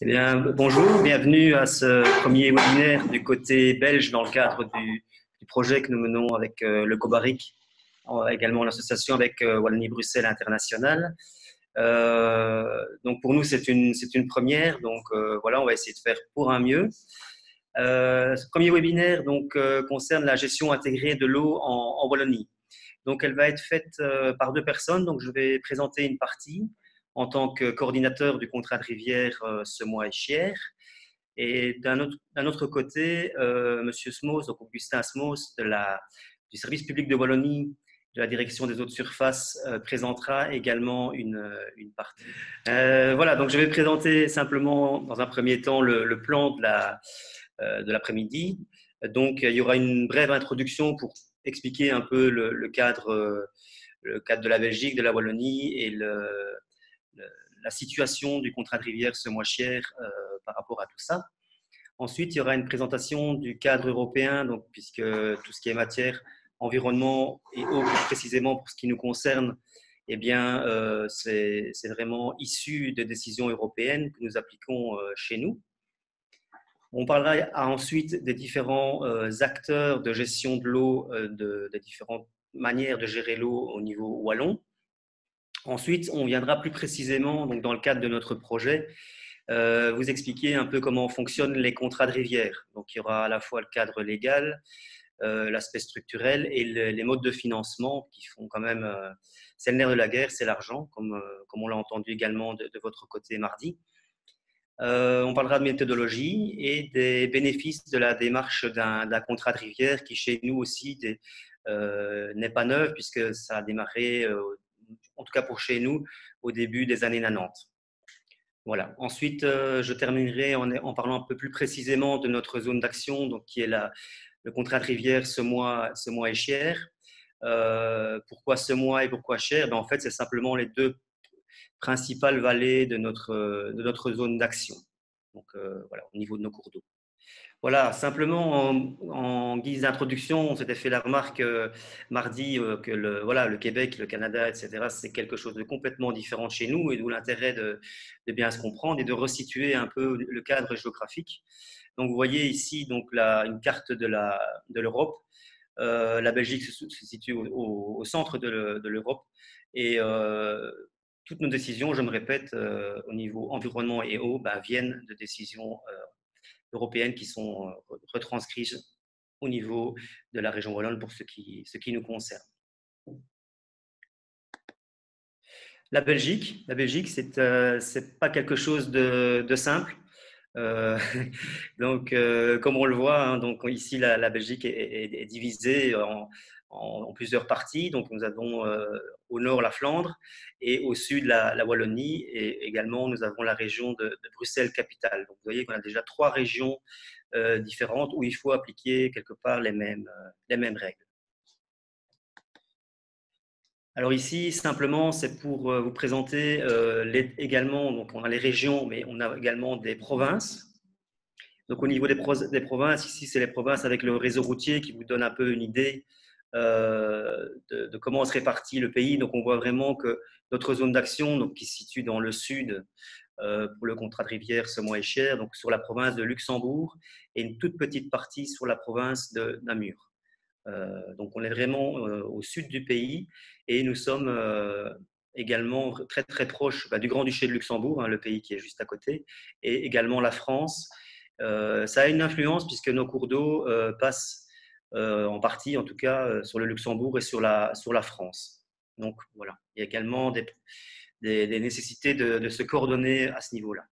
Eh bien, bonjour, bienvenue à ce premier webinaire du côté belge dans le cadre du projet que nous menons avec le COBARIC, également l'association avec Wallonie-Bruxelles International. Donc pour nous, c'est une première, donc voilà, on va essayer de faire pour un mieux. Ce premier webinaire donc, concerne la gestion intégrée de l'eau en Wallonie. Donc elle va être faite par deux personnes, donc je vais présenter une partie en tant que coordinateur du contrat de rivière Semois et Chières. Et d'un autre côté, Monsieur Smos, donc Augustin Smos du service public de Wallonie, de la direction des eaux de surface, présentera également une partie. Voilà, donc je vais présenter simplement dans un premier temps le plan de l'après-midi. Donc il y aura une brève introduction pour expliquer un peu le cadre de la Belgique, de la Wallonie et la situation du contrat de rivière Semois-Chières par rapport à tout ça. Ensuite, il y aura une présentation du cadre européen, donc, puisque tout ce qui est matière, environnement et eau, plus précisément pour ce qui nous concerne, eh bien, c'est vraiment issu de décisions européennes que nous appliquons chez nous. On parlera ensuite des différents acteurs de gestion de l'eau, des différentes manières de gérer l'eau au niveau wallon. Ensuite, on viendra plus précisément, donc dans le cadre de notre projet, vous expliquer un peu comment fonctionnent les contrats de rivière. Donc, il y aura à la fois le cadre légal, l'aspect structurel et les modes de financement qui font quand même, c'est le nerf de la guerre, c'est l'argent, comme on l'a entendu également de votre côté mardi. On parlera de méthodologie et des bénéfices de la démarche d'un contrat de rivière qui, chez nous aussi, n'est pas neuf puisque ça a démarré, en tout cas pour chez nous, au début des années 90. Voilà. Ensuite, je terminerai en parlant un peu plus précisément de notre zone d'action, donc qui est le contrat de rivière Semois et Chières. Pourquoi Semois et pourquoi Chières? En fait, c'est simplement les deux principales vallées de notre zone d'action. Donc voilà, au niveau de nos cours d'eau. Voilà, simplement en guise d'introduction, on s'était fait la remarque mardi que le Québec, le Canada, etc., c'est quelque chose de complètement différent de chez nous et d'où l'intérêt de bien se comprendre et de resituer un peu le cadre géographique. Donc vous voyez ici donc une carte de l'Europe. La Belgique se situe au centre de l'Europe et toutes nos décisions, je me répète, au niveau environnement et eau, viennent de décisions européennes qui sont retranscrites au niveau de la région wallonne pour ce qui nous concerne. La Belgique, c'est pas quelque chose de simple. Donc, comme on le voit, hein, donc ici la Belgique est divisée en plusieurs parties. Donc, nous avons au nord la Flandre et au sud la Wallonie et également nous avons la région de Bruxelles-Capitale. Donc, vous voyez qu'on a déjà trois régions différentes où il faut appliquer quelque part les mêmes règles. Alors ici, simplement, c'est pour vous présenter également, donc on a les régions, mais on a également des provinces. Donc au niveau des provinces, ici, c'est les provinces avec le réseau routier qui vous donne un peu une idée de comment se répartit le pays. Donc on voit vraiment que notre zone d'action, qui se situe dans le sud, pour le contrat de rivière Semois et Chières, donc sur la province de Luxembourg, et une toute petite partie sur la province de Namur. Donc on est vraiment au sud du pays et nous sommes également très très proches du Grand-Duché de Luxembourg, hein, le pays qui est juste à côté, et également la France. Ça a une influence puisque nos cours d'eau passent en partie, en tout cas, sur le Luxembourg et sur la France. Donc voilà, il y a également des nécessités de se coordonner à ce niveau-là.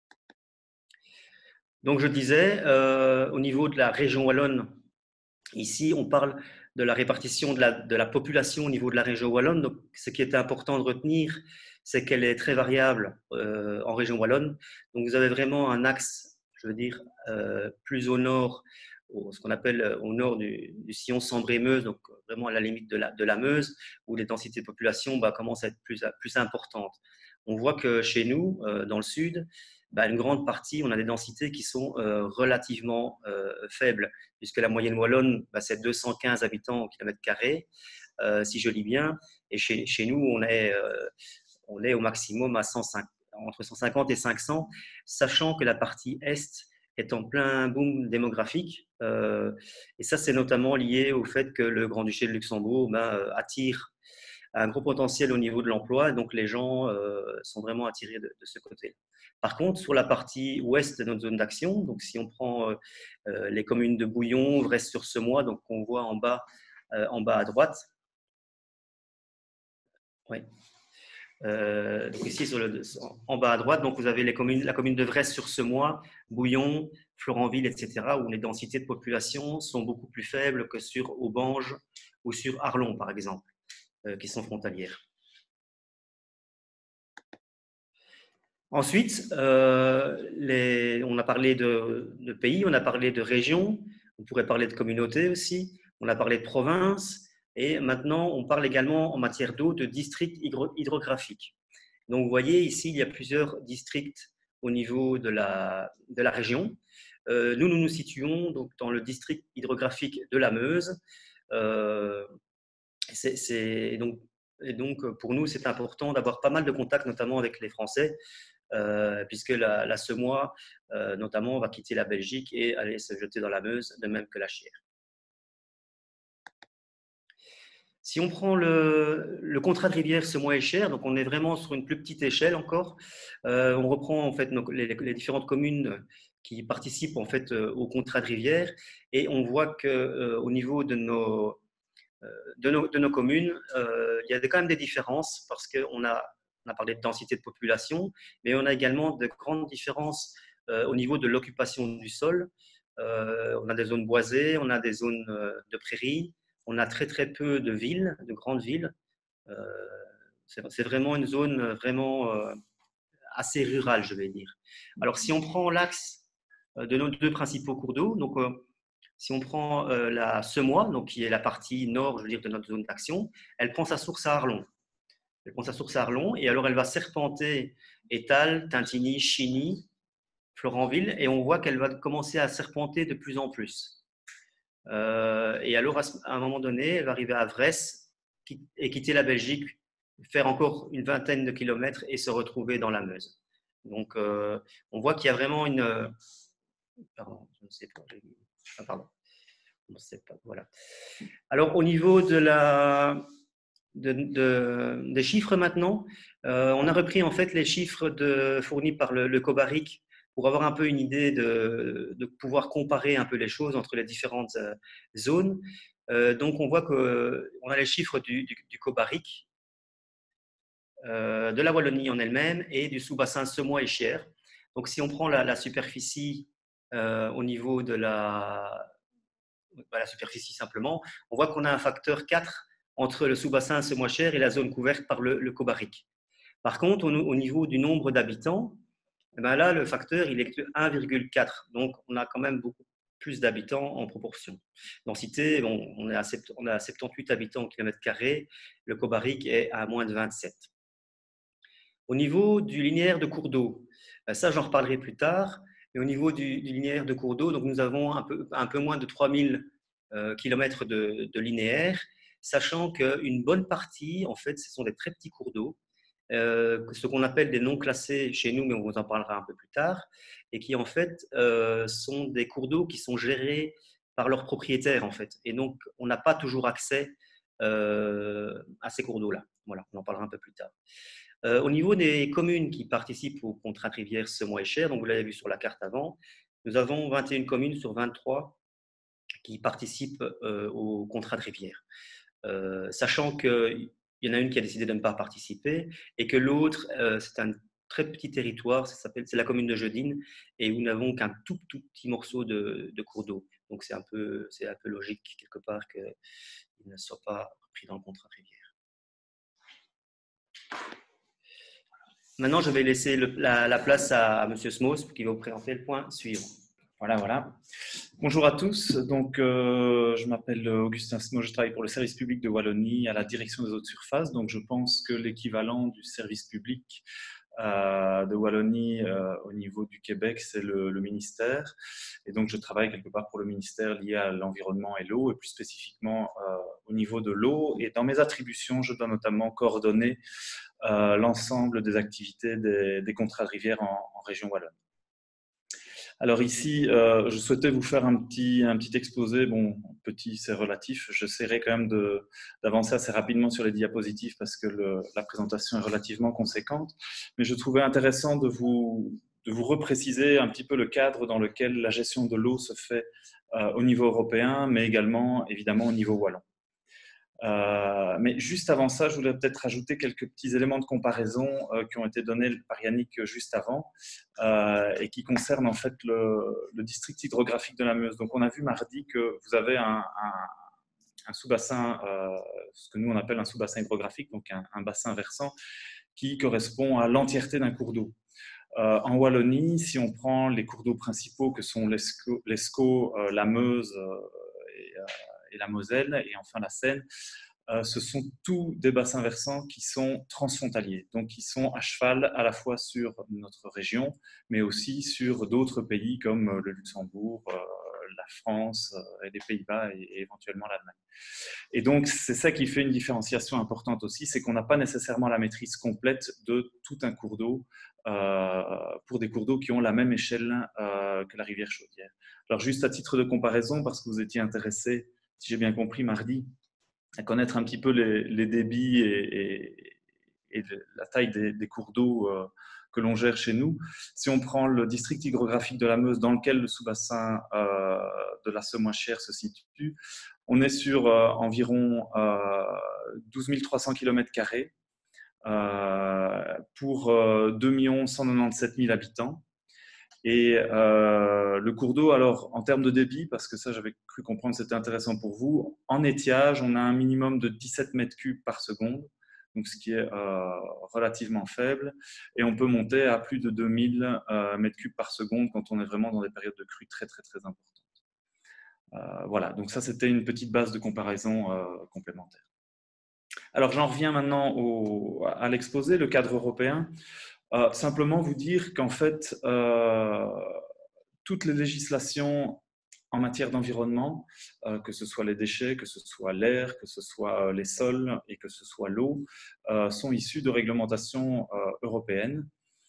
Donc je disais, au niveau de la région wallonne, ici on parle de la répartition de la population au niveau de la région wallonne. Donc, ce qui est important de retenir, c'est qu'elle est très variable en région wallonne. Donc vous avez vraiment un axe, je veux dire, plus au nord, ce qu'on appelle au nord du sillon Sambre-et-Meuse, donc vraiment à la limite de la Meuse, où les densités de population commencent à être plus importantes. On voit que chez nous, dans le sud, une grande partie, on a des densités qui sont relativement faibles, puisque la moyenne wallonne, c'est 215 habitants au kilomètre carré, si je lis bien, et chez nous, on est au maximum à entre 150 et 500, sachant que la partie est est en plein boom démographique. Et ça, c'est notamment lié au fait que le Grand-Duché de Luxembourg attire un gros potentiel au niveau de l'emploi, donc les gens sont vraiment attirés de ce côté. Par contre, sur la partie ouest de notre zone d'action, donc si on prend les communes de Bouillon, Vresse-sur-Semois, donc on voit en bas à droite. Oui. Donc ici en bas à droite, donc vous avez la commune de Vresse-sur-Semois, Bouillon, Florenville, etc., où les densités de population sont beaucoup plus faibles que sur Aubange ou sur Arlon, par exemple, qui sont frontalières. Ensuite, on a parlé de pays, on a parlé de régions, on pourrait parler de communautés aussi, on a parlé de provinces, et maintenant on parle également en matière d'eau de districts hydrographiques. Donc vous voyez ici, il y a plusieurs districts au niveau de la région. Nous nous situons donc dans le district hydrographique de la Meuse. Et donc, pour nous, c'est important d'avoir pas mal de contacts, notamment avec les Français, puisque la Semois, notamment, va quitter la Belgique et aller se jeter dans la Meuse, de même que la Chière. Si on prend le contrat de rivière Semois et Chière, donc on est vraiment sur une plus petite échelle encore. On reprend en fait les différentes communes qui participent en fait au contrat de rivière et on voit que au niveau de nos communes, il y a quand même des différences parce qu'on a parlé de densité de population, mais on a également de grandes différences au niveau de l'occupation du sol. On a des zones boisées, on a des zones de prairies, on a très très peu de villes, de grandes villes. C'est vraiment une zone vraiment assez rurale, je vais dire. Alors si on prend l'axe de nos deux principaux cours d'eau, donc si on prend la Semois, donc qui est la partie nord, je veux dire, de notre zone d'action, elle prend sa source à Arlon. Elle prend sa source à Arlon et alors elle va serpenter Étal, Tintigny, Chigny, Florenville et on voit qu'elle va commencer à serpenter de plus en plus. Et alors à un moment donné, elle va arriver à Vresse et quitter la Belgique, faire encore une vingtaine de kilomètres et se retrouver dans la Meuse. Donc on voit qu'il y a vraiment une… Pardon, je ne sais pas. Ah, pardon. On sait pas, voilà. Alors, au niveau des chiffres maintenant, on a repris en fait les chiffres fournis par le Cobaric pour avoir un peu une idée de pouvoir comparer un peu les choses entre les différentes zones. Donc, on voit qu'on a les chiffres du Cobaric, de la Wallonie en elle-même et du sous-bassin Semois et Chière. Donc, si on prend la superficie au niveau de la superficie simplement, on voit qu'on a un facteur 4 entre le sous-bassin Semois Chière et la zone couverte par le Cobaric. Par contre, au niveau du nombre d'habitants, là, le facteur il est de 1,4. Donc, on a quand même beaucoup plus d'habitants en proportion. Densité, on a 78 habitants au kilomètre carré. Le Cobaric est à moins de 27. Au niveau du linéaire de cours d'eau, ça, j'en reparlerai plus tard. Et au niveau du linéaire de cours d'eau, donc nous avons un peu moins de 3000 km de linéaire, sachant qu'une bonne partie, en fait, ce sont des très petits cours d'eau, ce qu'on appelle des non classés chez nous, mais on vous en parlera un peu plus tard, et qui, en fait, sont des cours d'eau qui sont gérés par leurs propriétaires, en fait. Et donc, on n'a pas toujours accès à ces cours d'eau-là. Voilà, on en parlera un peu plus tard. Au niveau des communes qui participent au contrat de rivière Semois et Chière, donc vous l'avez vu sur la carte avant, nous avons 21 communes sur 23 qui participent au contrat de rivière. Sachant qu'il y en a une qui a décidé de ne pas participer et que l'autre, c'est un très petit territoire, c'est la commune de Jeudine, et où nous n'avons qu'un tout petit morceau de cours d'eau. Donc c'est un peu logique quelque part qu'il ne soit pas pris dans le contrat de rivière. Maintenant, je vais laisser la place à M. Smos qui va vous présenter le point suivant. Voilà. Bonjour à tous. Donc, je m'appelle Augustin Smos, je travaille pour le service public de Wallonie à la direction des eaux de surface. Donc, je pense que l'équivalent du service public de Wallonie au niveau du Québec, c'est le ministère. Et donc, je travaille quelque part pour le ministère lié à l'environnement et l'eau, et plus spécifiquement au niveau de l'eau. Et dans mes attributions, je dois notamment coordonner l'ensemble des activités des contrats de rivière en région wallonne. Alors ici, je souhaitais vous faire un petit exposé. Bon, petit, c'est relatif. J'essaierai quand même d'avancer assez rapidement sur les diapositives parce que la présentation est relativement conséquente. Mais je trouvais intéressant de vous repréciser un petit peu le cadre dans lequel la gestion de l'eau se fait au niveau européen, mais également, évidemment, au niveau wallon. Mais juste avant ça, je voulais peut-être rajouter quelques petits éléments de comparaison qui ont été donnés par Yannick juste avant et qui concernent en fait le district hydrographique de la Meuse. Donc on a vu mardi que vous avez un sous-bassin, ce que nous on appelle un sous-bassin hydrographique, donc un bassin versant qui correspond à l'entièreté d'un cours d'eau. En Wallonie, si on prend les cours d'eau principaux que sont l'Escaut, la Meuse et la Moselle, et enfin la Seine, ce sont tous des bassins versants qui sont transfrontaliers, donc qui sont à cheval à la fois sur notre région, mais aussi sur d'autres pays comme le Luxembourg, la France, et les Pays-Bas et éventuellement l'Allemagne. Et donc, c'est ça qui fait une différenciation importante aussi, c'est qu'on n'a pas nécessairement la maîtrise complète de tout un cours d'eau pour des cours d'eau qui ont la même échelle que la rivière Chaudière. Alors, juste à titre de comparaison, parce que vous étiez intéressé, si j'ai bien compris, mardi, à connaître un petit peu les débits et la taille des cours d'eau que l'on gère chez nous. Si on prend le district hydrographique de la Meuse, dans lequel le sous-bassin de la Semois-Chère se situe, on est sur environ 12 300 km² pour 2 197 000 habitants. Et le cours d'eau, alors en termes de débit, parce que ça j'avais cru comprendre c'était intéressant pour vous, en étiage, on a un minimum de 17 mètres cubes par seconde, donc ce qui est relativement faible, et on peut monter à plus de 2000 mètres cubes par seconde quand on est vraiment dans des périodes de crue très très très importantes. Voilà, donc ça c'était une petite base de comparaison complémentaire. Alors j'en reviens maintenant à l'exposé, le cadre européen. Simplement vous dire qu'en fait, toutes les législations en matière d'environnement, que ce soit les déchets, que ce soit l'air, que ce soit les sols et que ce soit l'eau, sont issues de réglementations européennes,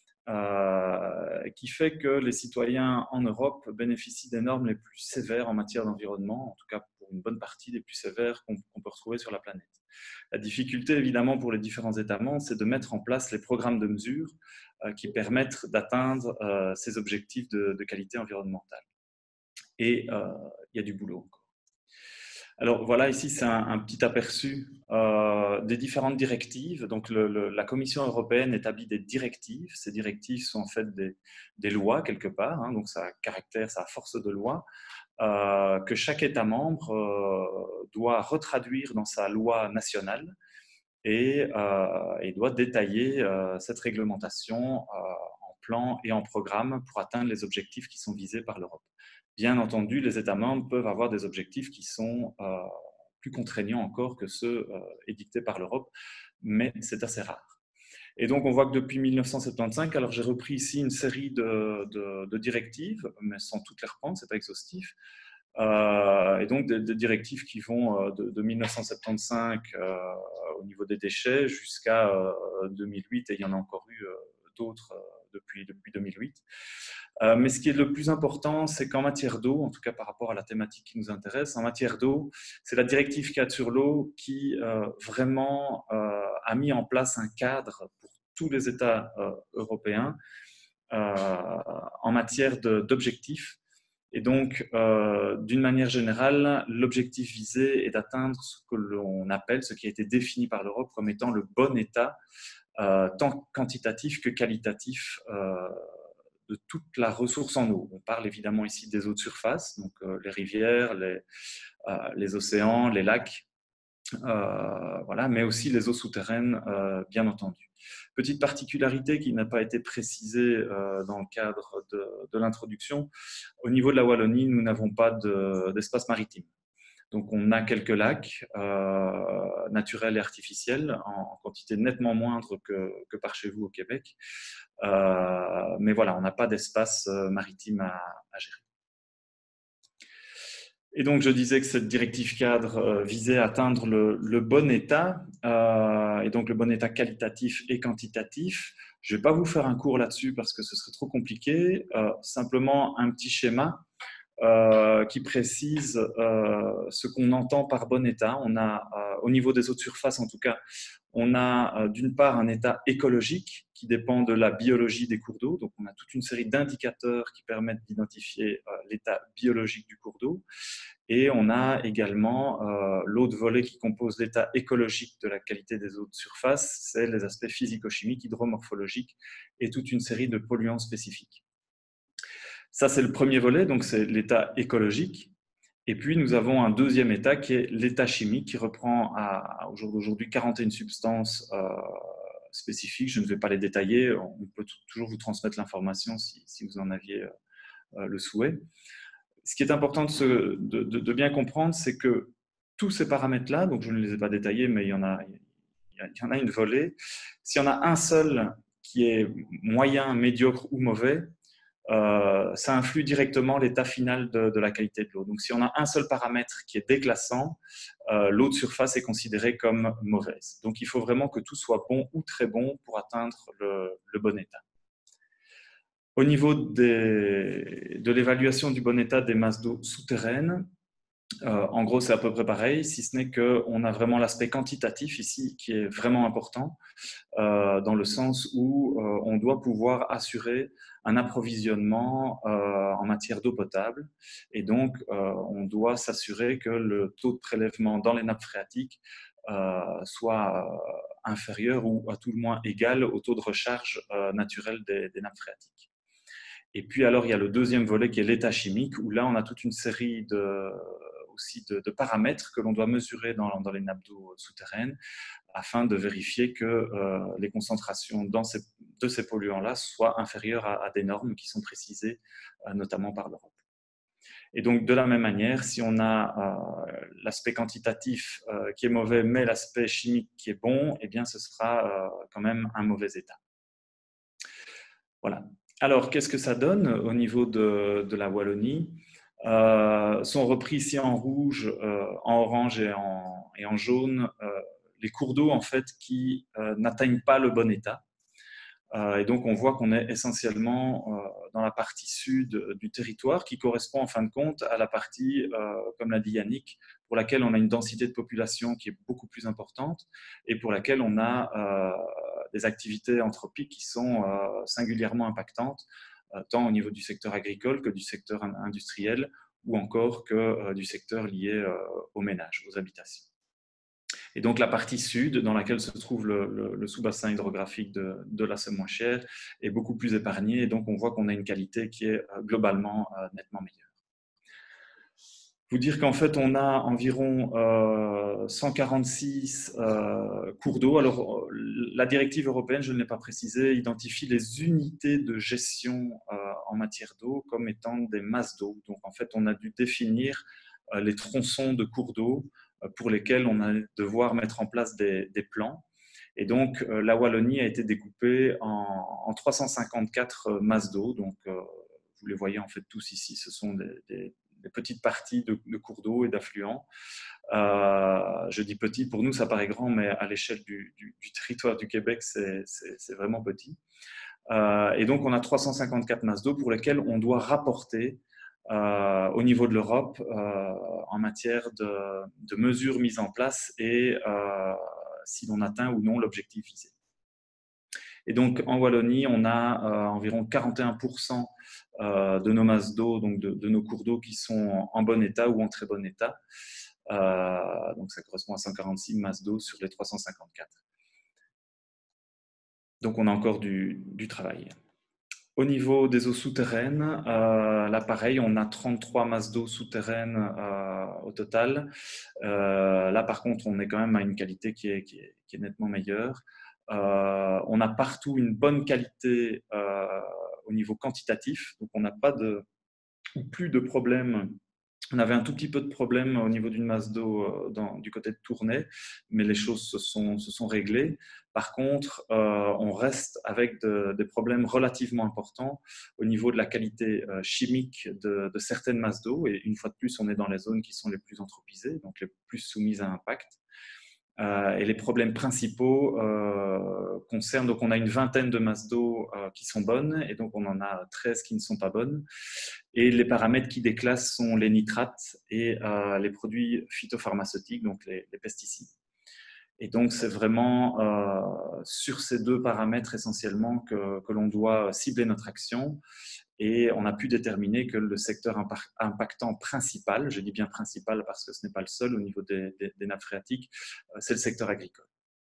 qui fait que les citoyens en Europe bénéficient des normes les plus sévères en matière d'environnement, en tout cas pour une bonne partie des plus sévères qu'on peut retrouver sur la planète. La difficulté, évidemment, pour les différents États membres, c'est de mettre en place les programmes de mesure qui permettent d'atteindre ces objectifs de qualité environnementale. Et il y a du boulot encore. Alors voilà, ici c'est un petit aperçu des différentes directives. Donc la Commission européenne établit des directives. Ces directives sont en fait des lois quelque part, hein, donc ça a caractère, ça a force de loi, que chaque État membre doit retraduire dans sa loi nationale et doit détailler cette réglementation en plan et en programme pour atteindre les objectifs qui sont visés par l'Europe. Bien entendu, les États membres peuvent avoir des objectifs qui sont plus contraignants encore que ceux édictés par l'Europe, mais c'est assez rare. Et donc, on voit que depuis 1975, alors j'ai repris ici une série de directives, mais sans toutes les reprendre, c'est pas exhaustif. Et donc, des directives qui vont de 1975 au niveau des déchets jusqu'à 2008, et il y en a encore eu d'autres depuis 2008. Mais ce qui est le plus important, c'est qu'en matière d'eau, en tout cas par rapport à la thématique qui nous intéresse, en matière d'eau, c'est la directive cadre sur l'eau qui vraiment a mis en place un cadre pour tous les États européens en matière d'objectifs. Et donc, d'une manière générale, l'objectif visé est d'atteindre ce que l'on appelle, ce qui a été défini par l'Europe comme étant le bon état, tant quantitatif que qualitatif, de toute la ressource en eau. On parle évidemment ici des eaux de surface, donc les rivières, les océans, les lacs, voilà, mais aussi les eaux souterraines, bien entendu. Petite particularité qui n'a pas été précisée dans le cadre de l'introduction, au niveau de la Wallonie, nous n'avons pas d'espace maritime. Donc, on a quelques lacs naturels et artificiels en quantité nettement moindre que par chez vous au Québec. Mais voilà, on n'a pas d'espace maritime à gérer. Et donc, je disais que cette directive cadre visait à atteindre le bon état, et donc le bon état qualitatif et quantitatif. Je ne vais pas vous faire un cours là-dessus parce que ce serait trop compliqué. Simplement un petit schéma qui précise ce qu'on entend par bon état. On a, au niveau des eaux de surface en tout cas, on a d'une part un état écologique qui dépend de la biologie des cours d'eau. Donc, on a toute une série d'indicateurs qui permettent d'identifier l'état biologique du cours d'eau. Et on a également l'autre volet qui compose l'état écologique de la qualité des eaux de surface, c'est les aspects physico-chimiques, hydromorphologiques et toute une série de polluants spécifiques. Ça, c'est le premier volet, donc c'est l'état écologique. Et puis, nous avons un deuxième état qui est l'état chimique, qui reprend au jour d'aujourd'hui 41 substances spécifiques. Je ne vais pas les détailler, on peut toujours vous transmettre l'information si vous en aviez le souhait. Ce qui est important de bien comprendre, c'est que tous ces paramètres-là, donc je ne les ai pas détaillés, mais il y en a une volée. S'il y en a un seul qui est moyen, médiocre ou mauvais, ça influe directement l'état final de la qualité de l'eau. Donc, si on a un seul paramètre qui est déclassant, l'eau de surface est considérée comme mauvaise. Donc, il faut vraiment que tout soit bon ou très bon pour atteindre le bon état. Au niveau de l'évaluation du bon état des masses d'eau souterraines, en gros, c'est à peu près pareil, si ce n'est qu'on a vraiment l'aspect quantitatif ici qui est vraiment important, dans le sens où on doit pouvoir assurer un approvisionnement en matière d'eau potable. Et donc, on doit s'assurer que le taux de prélèvement dans les nappes phréatiques soit inférieur ou à tout le moins égal au taux de recharge naturel des nappes phréatiques. Et puis alors, il y a le deuxième volet qui est l'état chimique, où là, on a toute une série aussi de paramètres que l'on doit mesurer dans les nappes d'eau souterraines afin de vérifier que les concentrations de ces polluants-là soient inférieures à des normes qui sont précisées notamment par l'Europe. Et donc, de la même manière, si on a l'aspect quantitatif qui est mauvais, mais l'aspect chimique qui est bon, eh bien, ce sera quand même un mauvais état. Voilà. Alors, qu'est-ce que ça donne au niveau de la Wallonie sont repris ici en rouge, en orange et en jaune les cours d'eau en fait, qui n'atteignent pas le bon état. Et donc, on voit qu'on est essentiellement dans la partie sud du territoire qui correspond en fin de compte à la partie, comme l'a dit Yannick, pour laquelle on a une densité de population qui est beaucoup plus importante et pour laquelle on a des activités anthropiques qui sont singulièrement impactantes, tant au niveau du secteur agricole que du secteur industriel ou encore que du secteur lié aux ménages, aux habitations. Et donc la partie sud, dans laquelle se trouve le sous-bassin hydrographique de la Semois-Chère, est beaucoup plus épargnée. Et donc on voit qu'on a une qualité qui est globalement nettement meilleure. Vous dire qu'en fait on a environ 146 cours d'eau. Alors la directive européenne, je ne l'ai pas précisé, identifie les unités de gestion en matière d'eau comme étant des masses d'eau. Donc en fait on a dû définir les tronçons de cours d'eau pour lesquels on a devoir mettre en place des plans. Et donc, la Wallonie a été découpée en 354 masses d'eau. Donc, vous les voyez en fait tous ici. Ce sont des petites parties de cours d'eau et d'affluents. Je dis petit, pour nous ça paraît grand, mais à l'échelle du territoire du Québec, c'est vraiment petit. Et donc, on a 354 masses d'eau pour lesquelles on doit rapporter au niveau de l'Europe en matière de mesures mises en place et si l'on atteint ou non l'objectif visé. Et donc en Wallonie, on a environ 41% de nos masses d'eau, donc de nos cours d'eau qui sont en bon état ou en très bon état. Donc ça correspond à 146 masses d'eau sur les 354. Donc on a encore du travail. Au niveau des eaux souterraines, là pareil, on a 33 masses d'eau souterraines au total. Là par contre, on est quand même à une qualité qui est nettement meilleure. On a partout une bonne qualité au niveau quantitatif, donc on n'a pas ou plus de problèmes On avait un tout petit peu de problème au niveau d'une masse d'eau du côté de Tournai, mais les choses se sont réglées. Par contre, on reste avec des problèmes relativement importants au niveau de la qualité chimique de certaines masses d'eau. Et une fois de plus, on est dans les zones qui sont les plus anthropisées, donc les plus soumises à impact. Et les problèmes principaux concernent, donc on a une vingtaine de masses d'eau qui sont bonnes, et donc on en a 13 qui ne sont pas bonnes. Et les paramètres qui déclassent sont les nitrates et les produits phytopharmaceutiques, donc les pesticides. Et donc, c'est vraiment sur ces deux paramètres essentiellement que l'on doit cibler notre action. Et on a pu déterminer que le secteur impactant principal, je dis bien principal parce que ce n'est pas le seul au niveau des nappes phréatiques, c'est le secteur agricole.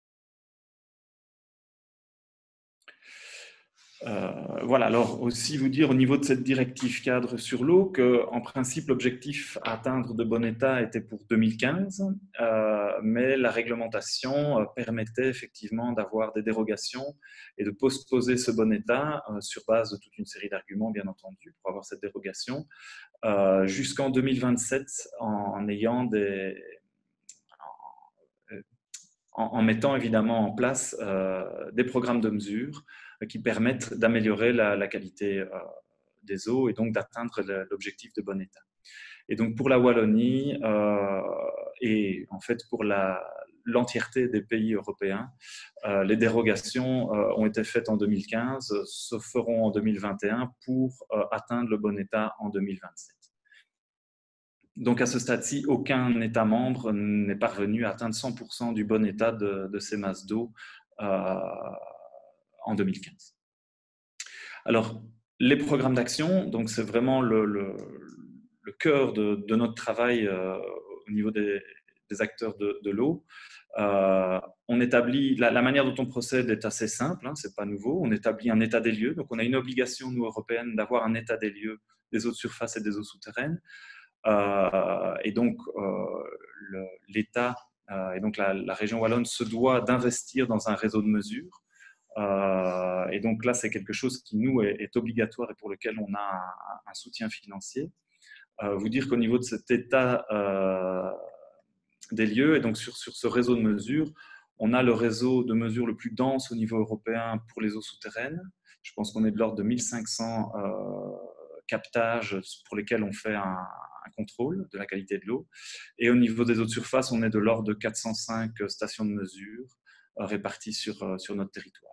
Voilà, alors aussi vous dire au niveau de cette directive cadre sur l'eau qu'en principe l'objectif à atteindre de bon état était pour 2015, mais la réglementation permettait effectivement d'avoir des dérogations et de postposer ce bon état sur base de toute une série d'arguments bien entendu pour avoir cette dérogation jusqu'en 2027 en mettant évidemment en place des programmes de mesure qui permettent d'améliorer la qualité des eaux et donc d'atteindre l'objectif de bon état. Et donc pour la Wallonie et en fait pour l'entièreté des pays européens, les dérogations ont été faites en 2015, se feront en 2021 pour atteindre le bon état en 2027. Donc à ce stade-ci, aucun État membre n'est parvenu à atteindre 100% du bon état de ces masses d'eau en 2015. Alors, les programmes d'action, donc c'est vraiment le cœur de notre travail au niveau des acteurs de l'eau. On établit, la manière dont on procède est assez simple, hein, c'est pas nouveau. On établit un état des lieux, donc on a une obligation, nous, européennes, d'avoir un état des lieux des eaux de surface et des eaux souterraines. Et donc, l'État et donc la région wallonne se doit d'investir dans un réseau de mesure. Et donc là, c'est quelque chose qui, nous, est obligatoire et pour lequel on a un soutien financier. Vous dire qu'au niveau de cet état des lieux, et donc sur ce réseau de mesure, on a le réseau de mesure le plus dense au niveau européen pour les eaux souterraines. Je pense qu'on est de l'ordre de 1500 captages pour lesquels on fait un contrôle de la qualité de l'eau. Et au niveau des eaux de surface, on est de l'ordre de 405 stations de mesure réparties sur notre territoire.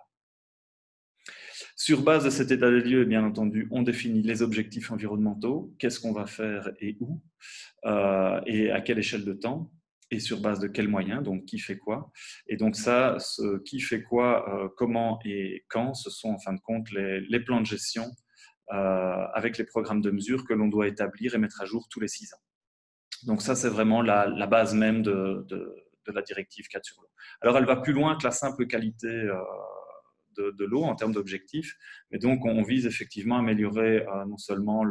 Sur base de cet état des lieux, bien entendu, on définit les objectifs environnementaux, qu'est-ce qu'on va faire et où, et à quelle échelle de temps, et sur base de quels moyens, donc qui fait quoi. Et donc ça, qui fait quoi, comment et quand, ce sont en fin de compte les plans de gestion avec les programmes de mesure que l'on doit établir et mettre à jour tous les 6 ans. Donc ça, c'est vraiment la base même de la directive 4 sur l'eau. Alors, elle va plus loin que la simple qualité de l'eau en termes d'objectifs, mais donc on vise effectivement à améliorer non seulement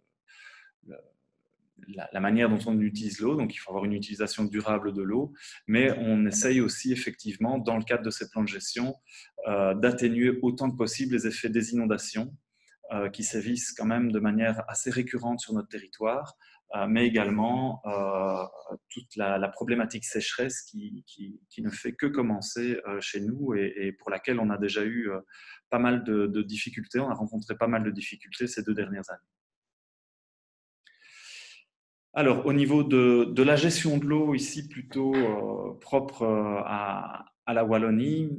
la manière dont on utilise l'eau, donc il faut avoir une utilisation durable de l'eau, mais on essaye aussi effectivement, dans le cadre de ces plans de gestion, d'atténuer autant que possible les effets des inondations qui sévissent quand même de manière assez récurrente sur notre territoire, mais également toute la problématique sécheresse qui ne fait que commencer chez nous et pour laquelle on a déjà eu pas mal de difficultés. On a rencontré pas mal de difficultés ces 2 dernières années. Alors, au niveau de la gestion de l'eau, ici plutôt propre à la Wallonie,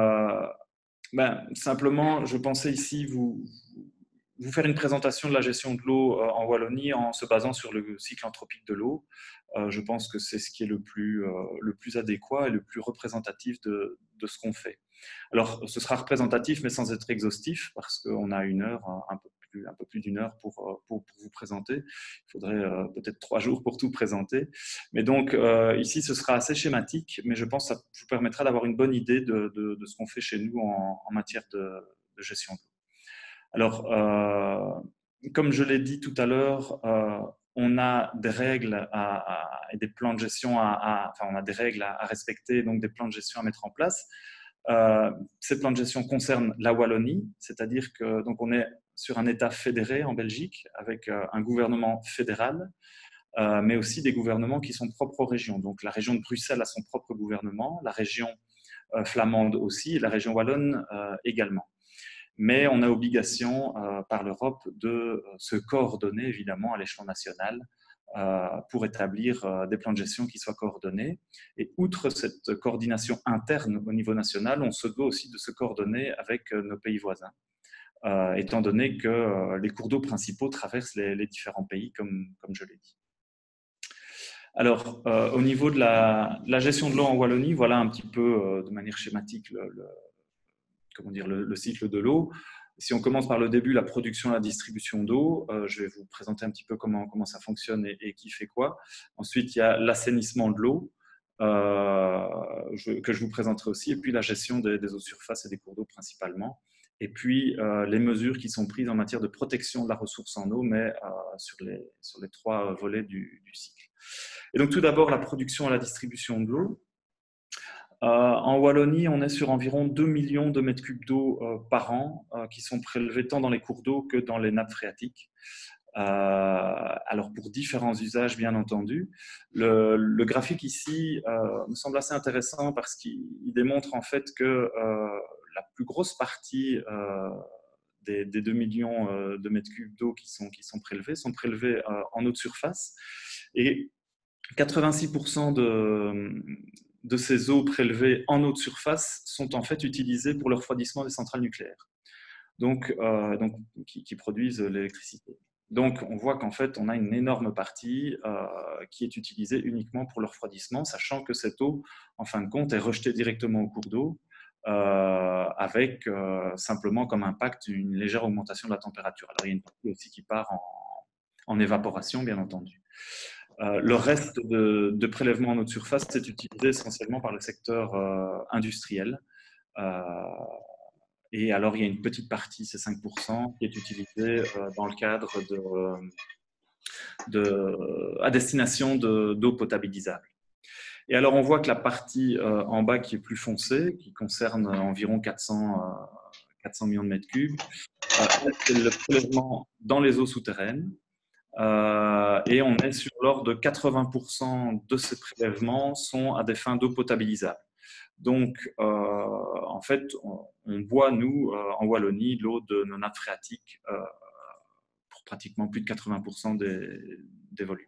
simplement, je pensais ici vous faire une présentation de la gestion de l'eau en Wallonie en se basant sur le cycle anthropique de l'eau. Je pense que c'est ce qui est le plus adéquat et le plus représentatif de ce qu'on fait. Alors, ce sera représentatif, mais sans être exhaustif, parce qu'on a une heure, un peu plus d'une heure pour vous présenter. Il faudrait peut-être 3 jours pour tout présenter. Mais donc, ici, ce sera assez schématique, mais je pense que ça vous permettra d'avoir une bonne idée de ce qu'on fait chez nous en matière de gestion de l'eau. Alors, comme je l'ai dit tout à l'heure, on a des règles et des plans de gestion on a des règles à respecter, donc des plans de gestion à mettre en place. Ces plans de gestion concernent la Wallonie, c'est-à-dire que donc on est sur un État fédéré en Belgique avec un gouvernement fédéral. mais aussi des gouvernements qui sont propres aux régions. Donc la région de Bruxelles a son propre gouvernement, la région flamande aussi, et la région wallonne également. Mais on a obligation par l'Europe de se coordonner évidemment à l'échelon national pour établir des plans de gestion qui soient coordonnés. Et outre cette coordination interne au niveau national, on se doit aussi de se coordonner avec nos pays voisins, étant donné que les cours d'eau principaux traversent les différents pays, comme je l'ai dit. Alors, au niveau de la gestion de l'eau en Wallonie, voilà un petit peu de manière schématique le cycle de l'eau. Si on commence par le début, la production et la distribution d'eau, je vais vous présenter un petit peu comment ça fonctionne et qui fait quoi. Ensuite, il y a l'assainissement de l'eau, que je vous présenterai aussi, et puis la gestion des eaux de surface et des cours d'eau principalement. Et puis, les mesures qui sont prises en matière de protection de la ressource en eau, mais sur les 3 volets du cycle. Et donc, tout d'abord, la production et la distribution de l'eau. En Wallonie, on est sur environ 2 millions de mètres cubes d'eau par an qui sont prélevés tant dans les cours d'eau que dans les nappes phréatiques. Alors pour différents usages, bien entendu. Le graphique ici me semble assez intéressant parce qu'il démontre en fait que la plus grosse partie des 2 millions de mètres cubes d'eau qui sont prélevés en eau de surface. Et 86% de ces eaux prélevées en eau de surface sont en fait utilisées pour le refroidissement des centrales nucléaires, donc qui produisent l'électricité. Donc, on voit qu'en fait, on a une énorme partie qui est utilisée uniquement pour le refroidissement, sachant que cette eau, en fin de compte, est rejetée directement au cours d'eau, avec simplement comme impact une légère augmentation de la température. Alors, il y a une partie aussi qui part en évaporation, bien entendu. Le reste de prélèvement en eau de surface est utilisé essentiellement par le secteur industriel. Et alors, il y a une petite partie, c'est 5%, qui est utilisée dans le cadre à destination d'eau potabilisable. Et alors, on voit que la partie en bas qui est plus foncée, qui concerne environ 400 millions de mètres cubes, c'est le prélèvement dans les eaux souterraines. Et on est sur l'ordre de 80% de ces prélèvements sont à des fins d'eau potabilisable. Donc, en fait, on boit, nous, en Wallonie, l'eau de nos nappes phréatiques pour pratiquement plus de 80% des volumes.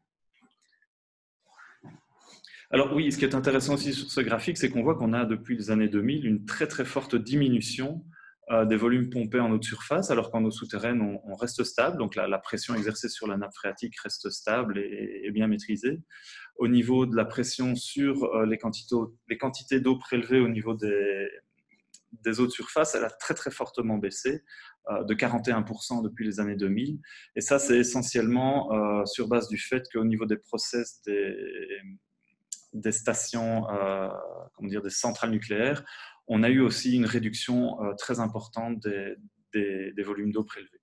Alors oui, ce qui est intéressant aussi sur ce graphique, c'est qu'on voit qu'on a depuis les années 2000 une très très forte diminution des volumes pompés en eau de surface, alors qu'en eau souterraine, on reste stable. Donc la pression exercée sur la nappe phréatique reste stable et bien maîtrisée. Au niveau de la pression sur les quantités d'eau prélevées au niveau des eaux de surface, elle a très très fortement baissé, de 41% depuis les années 2000. Et ça, c'est essentiellement sur base du fait qu'au niveau des process des stations, des centrales nucléaires, on a eu aussi une réduction très importante des volumes d'eau prélevés.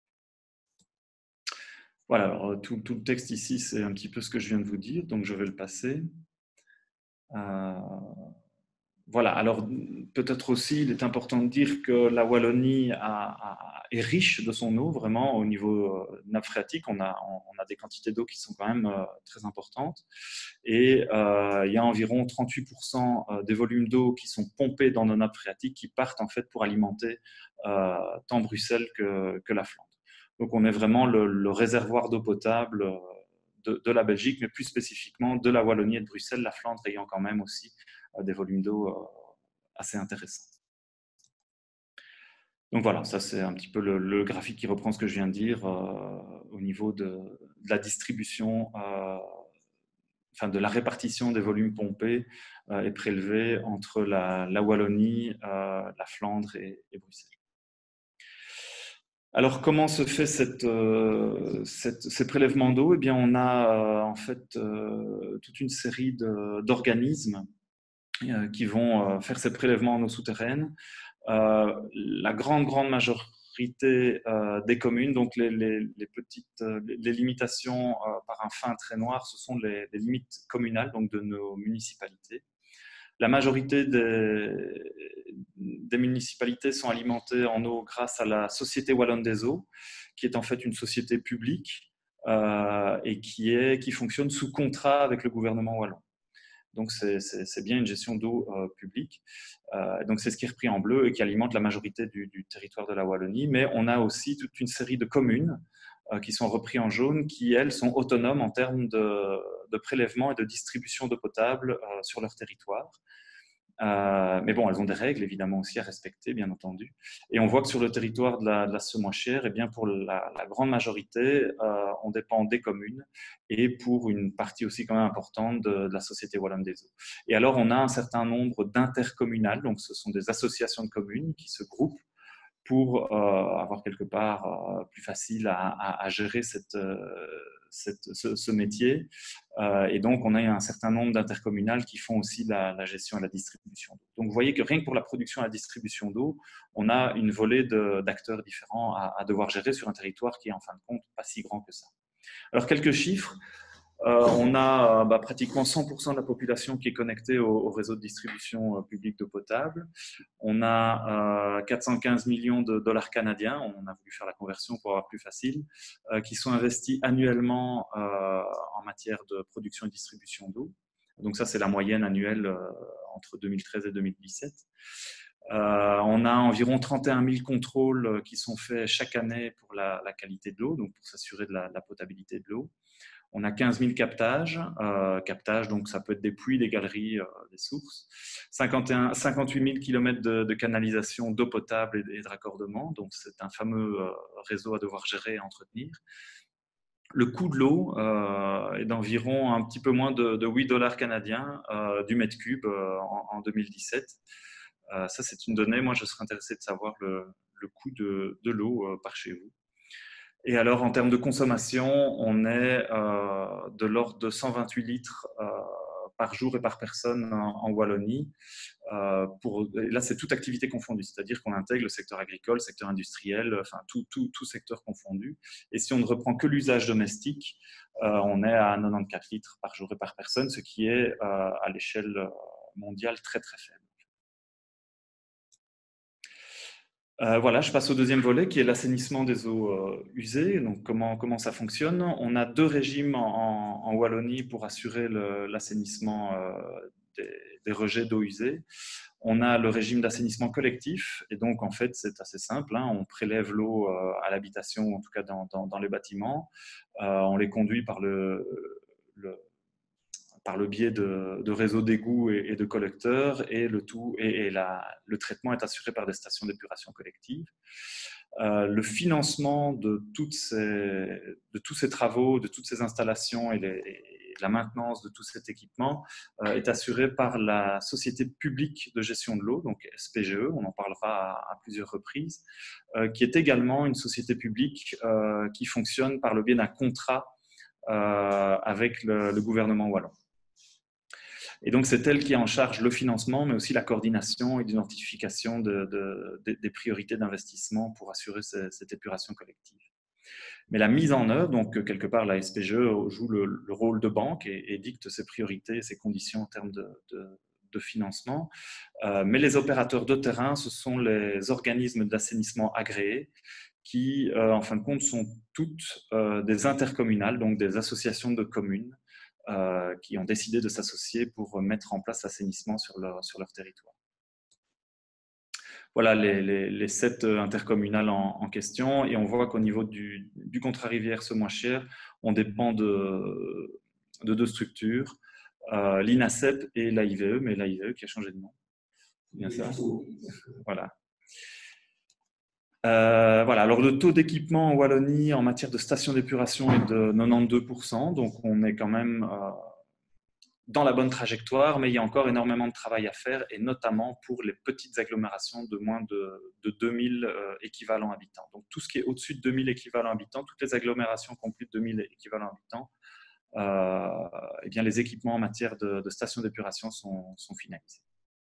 Voilà, alors tout le texte ici, c'est un petit peu ce que je viens de vous dire, donc je vais le passer. Voilà, alors peut-être aussi, il est important de dire que la Wallonie est riche de son eau, vraiment, au niveau nappe phréatique. On a des quantités d'eau qui sont quand même très importantes. Et il y a environ 38% des volumes d'eau qui sont pompés dans nos nappes phréatiques qui partent en fait pour alimenter tant Bruxelles que la Flandre. Donc on est vraiment le réservoir d'eau potable de la Belgique, mais plus spécifiquement de la Wallonie et de Bruxelles, la Flandre ayant quand même aussi des volumes d'eau assez intéressants. Donc voilà, ça c'est un petit peu le graphique qui reprend ce que je viens de dire au niveau de la distribution, de la répartition des volumes pompés et prélevés entre la Wallonie, la Flandre et Bruxelles. Alors, comment se fait ces prélèvements d'eau? Eh bien, on a en fait toute une série d'organismes qui vont faire ces prélèvements en eau souterraine. La grande majorité des communes, donc les limitations par un fin trait noir, ce sont les limites communales, donc de nos municipalités. La majorité des municipalités sont alimentées en eau grâce à la Société Wallonne des Eaux, qui est en fait une société publique et qui fonctionne sous contrat avec le gouvernement wallon. Donc, c'est bien une gestion d'eau publique. Donc, c'est ce qui est repris en bleu et qui alimente la majorité du territoire de la Wallonie. Mais on a aussi toute une série de communes qui sont repris en jaune, qui, elles, sont autonomes en termes de prélèvement et de distribution d'eau potable sur leur territoire. Mais bon, elles ont des règles évidemment aussi à respecter, bien entendu. Et on voit que sur le territoire de la Semois-Chière, eh bien pour la grande majorité, on dépend des communes et pour une partie aussi quand même importante de la Société Wallonne des Eaux. Et alors, on a un certain nombre d'intercommunales, donc ce sont des associations de communes qui se groupent pour avoir quelque part plus facile à gérer ce métier. Et donc, on a un certain nombre d'intercommunales qui font aussi la gestion et la distribution d'eau. Donc, vous voyez que rien que pour la production et la distribution d'eau, on a une volée d'acteurs différents à devoir gérer sur un territoire qui est en fin de compte pas si grand que ça. Alors, quelques chiffres. On a pratiquement 100% de la population qui est connectée au réseau de distribution publique d'eau potable. On a 415 millions de dollars canadiens, on a voulu faire la conversion pour avoir plus facile, qui sont investis annuellement en matière de production et distribution d'eau. Donc ça, c'est la moyenne annuelle entre 2013 et 2017. On a environ 31 000 contrôles qui sont faits chaque année pour la qualité de l'eau, donc pour s'assurer de la potabilité de l'eau. On a 15 000 captages, donc ça peut être des puits, des galeries, des sources. 58 000 km de canalisation d'eau potable et de raccordement, donc c'est un fameux réseau à devoir gérer et entretenir. Le coût de l'eau est d'environ un petit peu moins de 8 dollars canadiens du mètre cube en 2017. Ça, c'est une donnée. Moi, je serais intéressé de savoir le coût de l'eau par chez vous. Et alors, en termes de consommation, on est de l'ordre de 128 litres par jour et par personne en Wallonie. Là, c'est toute activité confondue, c'est-à-dire qu'on intègre le secteur agricole, le secteur industriel, enfin tout secteur confondu. Et si on ne reprend que l'usage domestique, on est à 94 litres par jour et par personne, ce qui est à l'échelle mondiale très très faible. Voilà, je passe au deuxième volet qui est l'assainissement des eaux usées. Donc, comment ça fonctionne? On a deux régimes en Wallonie pour assurer l'assainissement des rejets d'eau usée. On a le régime d'assainissement collectif, et donc en fait c'est assez simple, hein, on prélève l'eau à l'habitation, en tout cas dans les bâtiments, on les conduit par le biais de réseaux d'égouts et de collecteurs, et le traitement est assuré par des stations d'épuration collective. Le financement de tous ces travaux, de toutes ces installations et la maintenance de tout cet équipement est assuré par la Société publique de gestion de l'eau, donc SPGE, on en parlera à plusieurs reprises, qui est également une société publique qui fonctionne par le biais d'un contrat avec le gouvernement wallon. Et donc, c'est elle qui est en charge le financement, mais aussi la coordination et l'identification des priorités d'investissement pour assurer cette épuration collective. Mais la mise en œuvre, donc quelque part, la SPGE joue le rôle de banque et dicte ses priorités et ses conditions en termes de financement. Mais les opérateurs de terrain, ce sont les organismes d'assainissement agréés qui, en fin de compte, sont toutes des intercommunales, donc des associations de communes qui ont décidé de s'associer pour mettre en place l'assainissement sur leur territoire. Voilà les 7 intercommunales en question, et on voit qu'au niveau du contrat rivière Semois-Chière, on dépend de 2 structures, l'INACEP et l'AIVE, mais l'AIVE qui a changé de nom. Bien ça. Voilà. Voilà. Alors le taux d'équipement en Wallonie en matière de stations d'épuration est de 92%, donc on est quand même dans la bonne trajectoire, mais il y a encore énormément de travail à faire, et notamment pour les petites agglomérations de moins de 2000 équivalents habitants. Donc tout ce qui est au-dessus de 2000 équivalents habitants, toutes les agglomérations qui ont plus de 2000 équivalents habitants, eh bien les équipements en matière de stations d'épuration sont finalisés.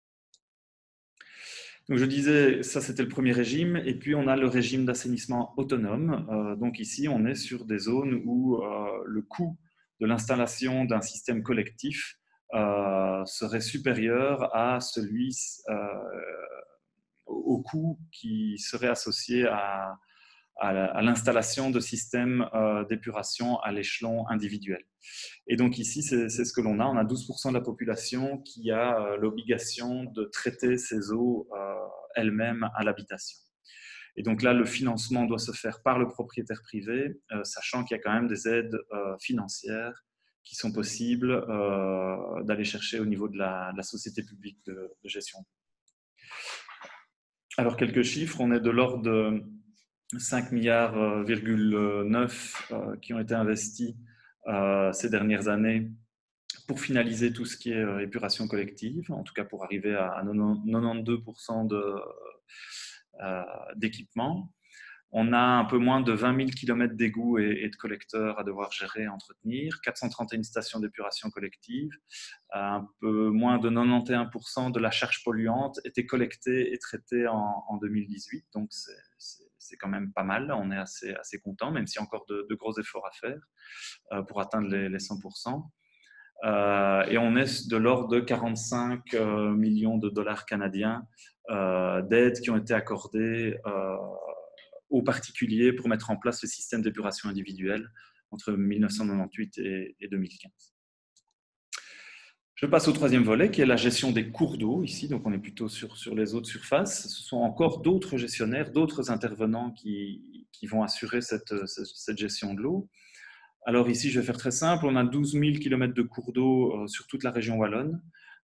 Donc je disais, ça c'était le premier régime, et puis on a le régime d'assainissement autonome. Donc ici, on est sur des zones où le coût de l'installation d'un système collectif serait supérieur à au coût qui serait associé à à l'installation de systèmes d'épuration à l'échelon individuel. Et donc ici, c'est ce que l'on a. On a 12% de la population qui a l'obligation de traiter ses eaux elle-même à l'habitation. Et donc là, le financement doit se faire par le propriétaire privé, sachant qu'il y a quand même des aides financières qui sont possibles d'aller chercher au niveau de la société publique de gestion. Alors, quelques chiffres, on est de l'ordre de 5,9 milliards qui ont été investis ces dernières années pour finaliser tout ce qui est épuration collective, en tout cas pour arriver à 92% d'équipement. On a un peu moins de 20 000 km d'égouts et de collecteurs à devoir gérer et entretenir, 431 stations d'épuration collective, un peu moins de 91% de la charge polluante était collectée et traitée en 2018, donc c'est quand même pas mal, on est assez content, même s'il y a encore de gros efforts à faire pour atteindre les 100%. Et on est de l'ordre de 45 millions de dollars canadiens d'aides qui ont été accordées aux particuliers pour mettre en place le système d'épuration individuelle entre 1998 et 2015. Je passe au troisième volet qui est la gestion des cours d'eau ici, donc on est plutôt sur les eaux de surface. Ce sont encore d'autres gestionnaires, d'autres intervenants qui vont assurer cette gestion de l'eau. Alors ici, je vais faire très simple, on a 12 000 km de cours d'eau sur toute la région wallonne.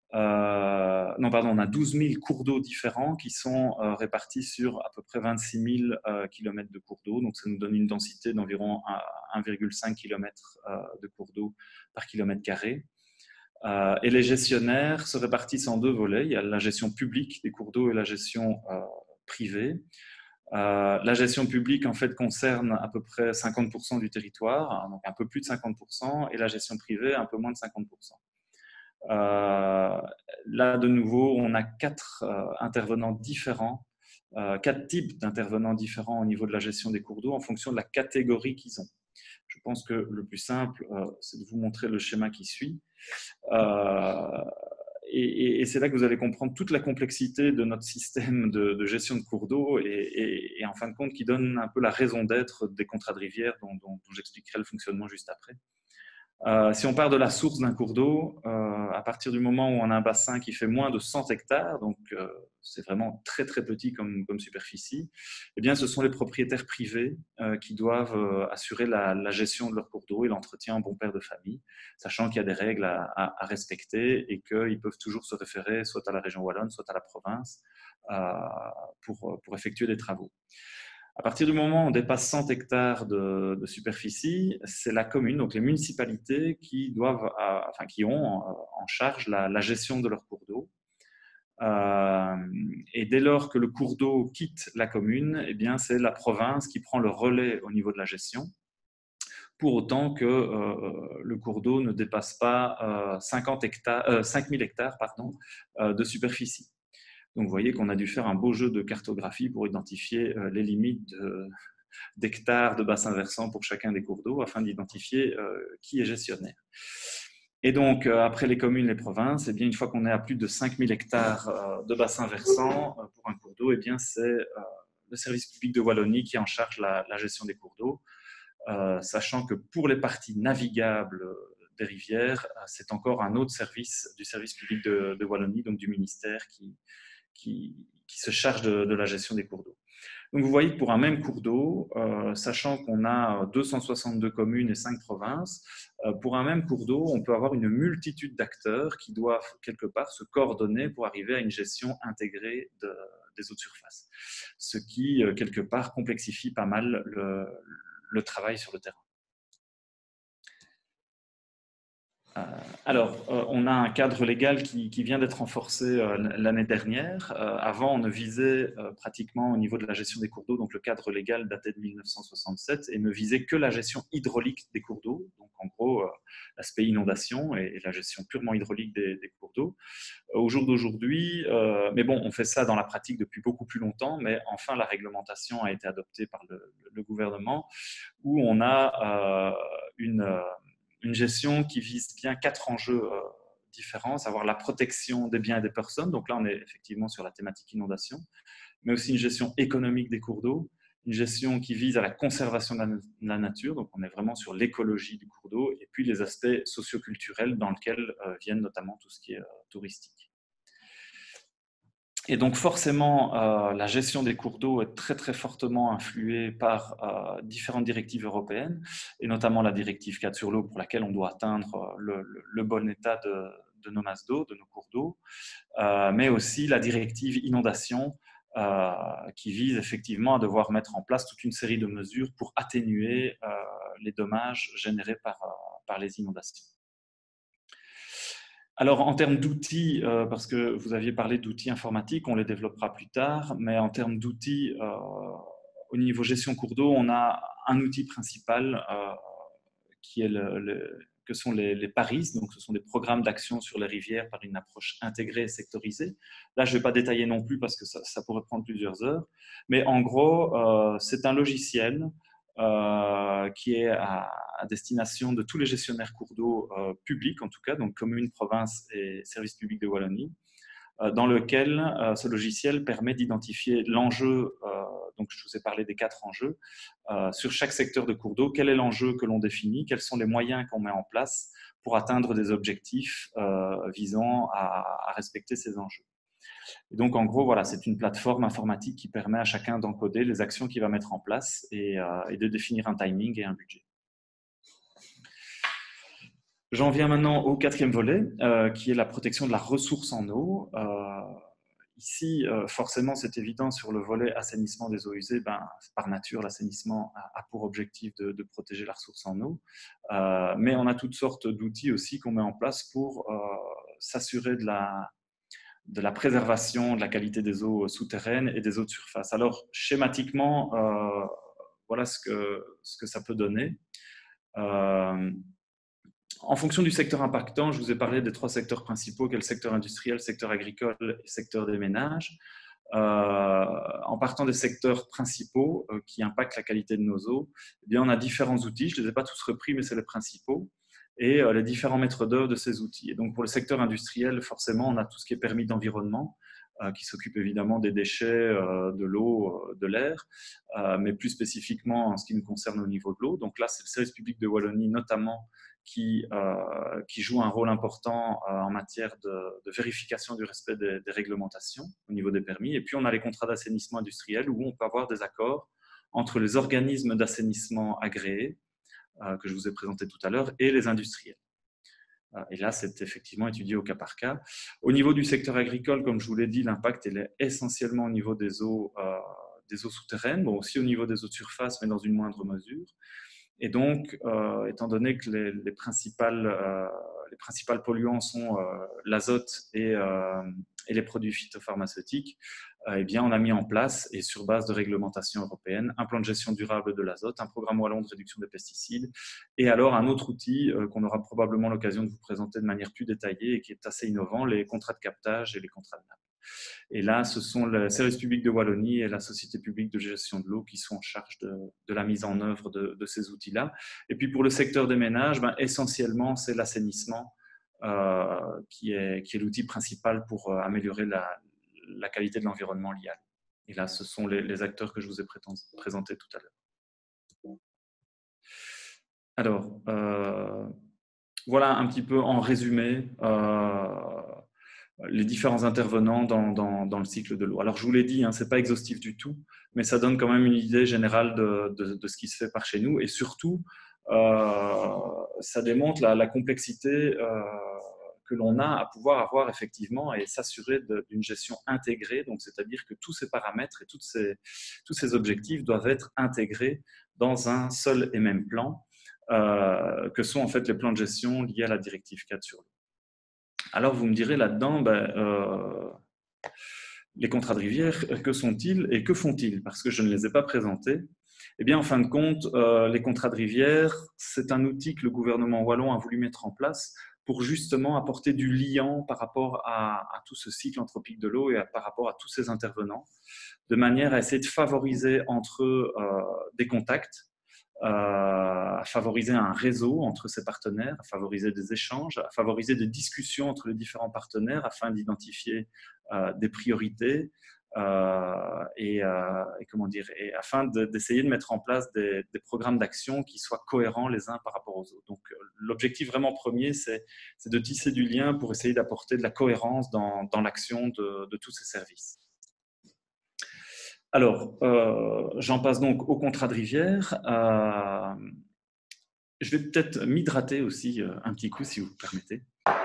On a 12 000 cours d'eau différents qui sont répartis sur à peu près 26 000 km de cours d'eau. Donc, ça nous donne une densité d'environ 1,5 km de cours d'eau par kilomètre carré. Et les gestionnaires se répartissent en deux volets. Il y a la gestion publique des cours d'eau et la gestion privée. La gestion publique, en fait, concerne à peu près 50% du territoire, donc un peu plus de 50%, et la gestion privée, un peu moins de 50%. Là, de nouveau, on a quatre intervenants différents, quatre types d'intervenants différents au niveau de la gestion des cours d'eau en fonction de la catégorie qu'ils ont. Je pense que le plus simple, c'est de vous montrer le schéma qui suit. Et c'est là que vous allez comprendre toute la complexité de notre système de gestion de cours d'eau et en fin de compte, qui donne un peu la raison d'être des contrats de rivière dont j'expliquerai le fonctionnement juste après. Si on part de la source d'un cours d'eau, à partir du moment où on a un bassin qui fait moins de 100 hectares, donc c'est vraiment très très petit comme superficie, eh bien ce sont les propriétaires privés qui doivent assurer la gestion de leur cours d'eau et l'entretien en bon père de famille, sachant qu'il y a des règles à respecter et qu'ils peuvent toujours se référer soit à la région wallonne, soit à la province pour effectuer des travaux. À partir du moment où on dépasse 100 hectares de superficie, c'est la commune, donc les municipalités, qui ont en charge la gestion de leur cours d'eau. Et dès lors que le cours d'eau quitte la commune, eh bien, c'est la province qui prend le relais au niveau de la gestion, pour autant que le cours d'eau ne dépasse pas 5 000 hectares de superficie. Donc, vous voyez qu'on a dû faire un beau jeu de cartographie pour identifier les limites d'hectares de bassins versants pour chacun des cours d'eau afin d'identifier qui est gestionnaire. Et donc, après les communes, les provinces, eh bien, une fois qu'on est à plus de 5 000 hectares de bassins versants pour un cours d'eau, eh bien, c'est le service public de Wallonie qui est en charge la gestion des cours d'eau, sachant que pour les parties navigables des rivières, c'est encore un autre service du service public de Wallonie, donc du ministère, qui se charge de la gestion des cours d'eau. Donc vous voyez que pour un même cours d'eau, sachant qu'on a 262 communes et 5 provinces, pour un même cours d'eau, on peut avoir une multitude d'acteurs qui doivent quelque part se coordonner pour arriver à une gestion intégrée des eaux de surface. Ce qui, quelque part, complexifie pas mal le travail sur le terrain. Alors, on a un cadre légal qui vient d'être renforcé l'année dernière. Avant, on ne visait pratiquement au niveau de la gestion des cours d'eau, donc le cadre légal datait de 1967 et ne visait que la gestion hydraulique des cours d'eau, donc en gros l'aspect inondation et la gestion purement hydraulique des cours d'eau. Au jour d'aujourd'hui, mais bon, on fait ça dans la pratique depuis beaucoup plus longtemps, mais enfin la réglementation a été adoptée par le gouvernement où on a une gestion qui vise bien 4 enjeux différents, à savoir la protection des biens et des personnes. Donc là, on est effectivement sur la thématique inondation, mais aussi une gestion économique des cours d'eau une gestion qui vise à la conservation de la nature, donc on est vraiment sur l'écologie du cours d'eau, et puis les aspects socioculturels dans lesquels viennent notamment tout ce qui est touristique. Et donc forcément, la gestion des cours d'eau est très très fortement influée par différentes directives européennes, et notamment la directive 4 sur l'eau pour laquelle on doit atteindre le bon état de nos masses d'eau, de nos cours d'eau, mais aussi la directive inondation qui vise effectivement à devoir mettre en place toute une série de mesures pour atténuer les dommages générés par les inondations. Alors, en termes d'outils, parce que vous aviez parlé d'outils informatiques, on les développera plus tard, mais en termes d'outils, au niveau gestion cours d'eau, on a un outil principal qui est que sont les PARIS, donc ce sont des programmes d'action sur les rivières par une approche intégrée et sectorisée. Là, je ne vais pas détailler non plus parce que ça pourrait prendre plusieurs heures, mais en gros, c'est un logiciel qui est à destination de tous les gestionnaires cours d'eau publics, en tout cas, donc communes, provinces et services publics de Wallonie, dans lequel ce logiciel permet d'identifier l'enjeu, donc je vous ai parlé des 4 enjeux, sur chaque secteur de cours d'eau, quel est l'enjeu que l'on définit, quels sont les moyens qu'on met en place pour atteindre des objectifs visant à respecter ces enjeux. Et donc, en gros, voilà, c'est une plateforme informatique qui permet à chacun d'encoder les actions qu'il va mettre en place et de définir un timing et un budget. J'en viens maintenant au 4e volet, qui est la protection de la ressource en eau. Ici, forcément, c'est évident sur le volet assainissement des eaux usées, par nature, l'assainissement a pour objectif de protéger la ressource en eau. Mais on a toutes sortes d'outils aussi qu'on met en place pour s'assurer de la préservation de la qualité des eaux souterraines et des eaux de surface. Alors, schématiquement, voilà ce que ça peut donner. En fonction du secteur impactant, je vous ai parlé des 3 secteurs principaux, qui est le secteur industriel, le secteur agricole et le secteur des ménages. En partant des secteurs principaux qui impactent la qualité de nos eaux, eh bien, on a différents outils. Je ne les ai pas tous repris, mais c'est les principaux. Et les différents maîtres d'œuvre de ces outils. Et donc, pour le secteur industriel, forcément, on a tout ce qui est permis d'environnement, qui s'occupe évidemment des déchets, de l'eau, de l'air, mais plus spécifiquement en ce qui nous concerne au niveau de l'eau. Donc là, c'est le service public de Wallonie, notamment, qui joue un rôle important en matière de vérification du respect des réglementations au niveau des permis. Et puis, on a les contrats d'assainissement industriel où on peut avoir des accords entre les organismes d'assainissement agréés, que je vous ai présenté tout à l'heure, et les industriels. Et là, c'est effectivement étudié au cas par cas. Au niveau du secteur agricole, comme je vous l'ai dit, l'impact est essentiellement au niveau des eaux souterraines, bon, aussi au niveau des eaux de surface, mais dans une moindre mesure. Et donc, étant donné que les principales polluants sont l'azote et les produits phytopharmaceutiques, eh bien, on a mis en place, et sur base de réglementation européenne, un plan de gestion durable de l'azote, un programme wallon de réduction des pesticides, et alors un autre outil qu'on aura probablement l'occasion de vous présenter de manière plus détaillée et qui est assez innovant, les contrats de captage et les contrats de nappe. Et là, ce sont le service public de Wallonie et la société publique de gestion de l'eau qui sont en charge de la mise en œuvre de ces outils-là. Et puis pour le secteur des ménages, essentiellement, c'est l'assainissement qui est l'outil principal pour améliorer la qualité de l'environnement lié à l'eau. Et là, ce sont les acteurs que je vous ai présentés tout à l'heure. Alors, voilà un petit peu en résumé les différents intervenants dans le cycle de l'eau. Alors, je vous l'ai dit, ce n'est pas exhaustif du tout, mais ça donne quand même une idée générale de ce qui se fait par chez nous. Et surtout, ça démontre la complexité que l'on a à pouvoir avoir effectivement et s'assurer d'une gestion intégrée. Donc, c'est-à-dire que tous ces paramètres et tous ces objectifs doivent être intégrés dans un seul et même plan, que sont en fait les plans de gestion liés à la directive 4 sur l'eau. Alors, vous me direz là-dedans, les contrats de rivière, que sont-ils et que font-ils? Parce que je ne les ai pas présentés. Eh bien, en fin de compte, les contrats de rivière, c'est un outil que le gouvernement wallon a voulu mettre en place pour justement apporter du liant par rapport à tout ce cycle anthropique de l'eau et par rapport à tous ces intervenants, de manière à essayer de favoriser entre eux des contacts, à favoriser un réseau entre ces partenaires, à favoriser des échanges, à favoriser des discussions entre les différents partenaires afin d'identifier des priorités comment dire, et afin d'essayer de mettre en place des programmes d'action qui soient cohérents les uns par rapport aux autres. Donc, l'objectif vraiment premier, c'est de tisser du lien pour essayer d'apporter de la cohérence dans l'action de tous ces services. Alors, j'en passe donc au contrat de rivière. Je vais peut-être m'hydrater aussi un petit coup, si vous me permettez.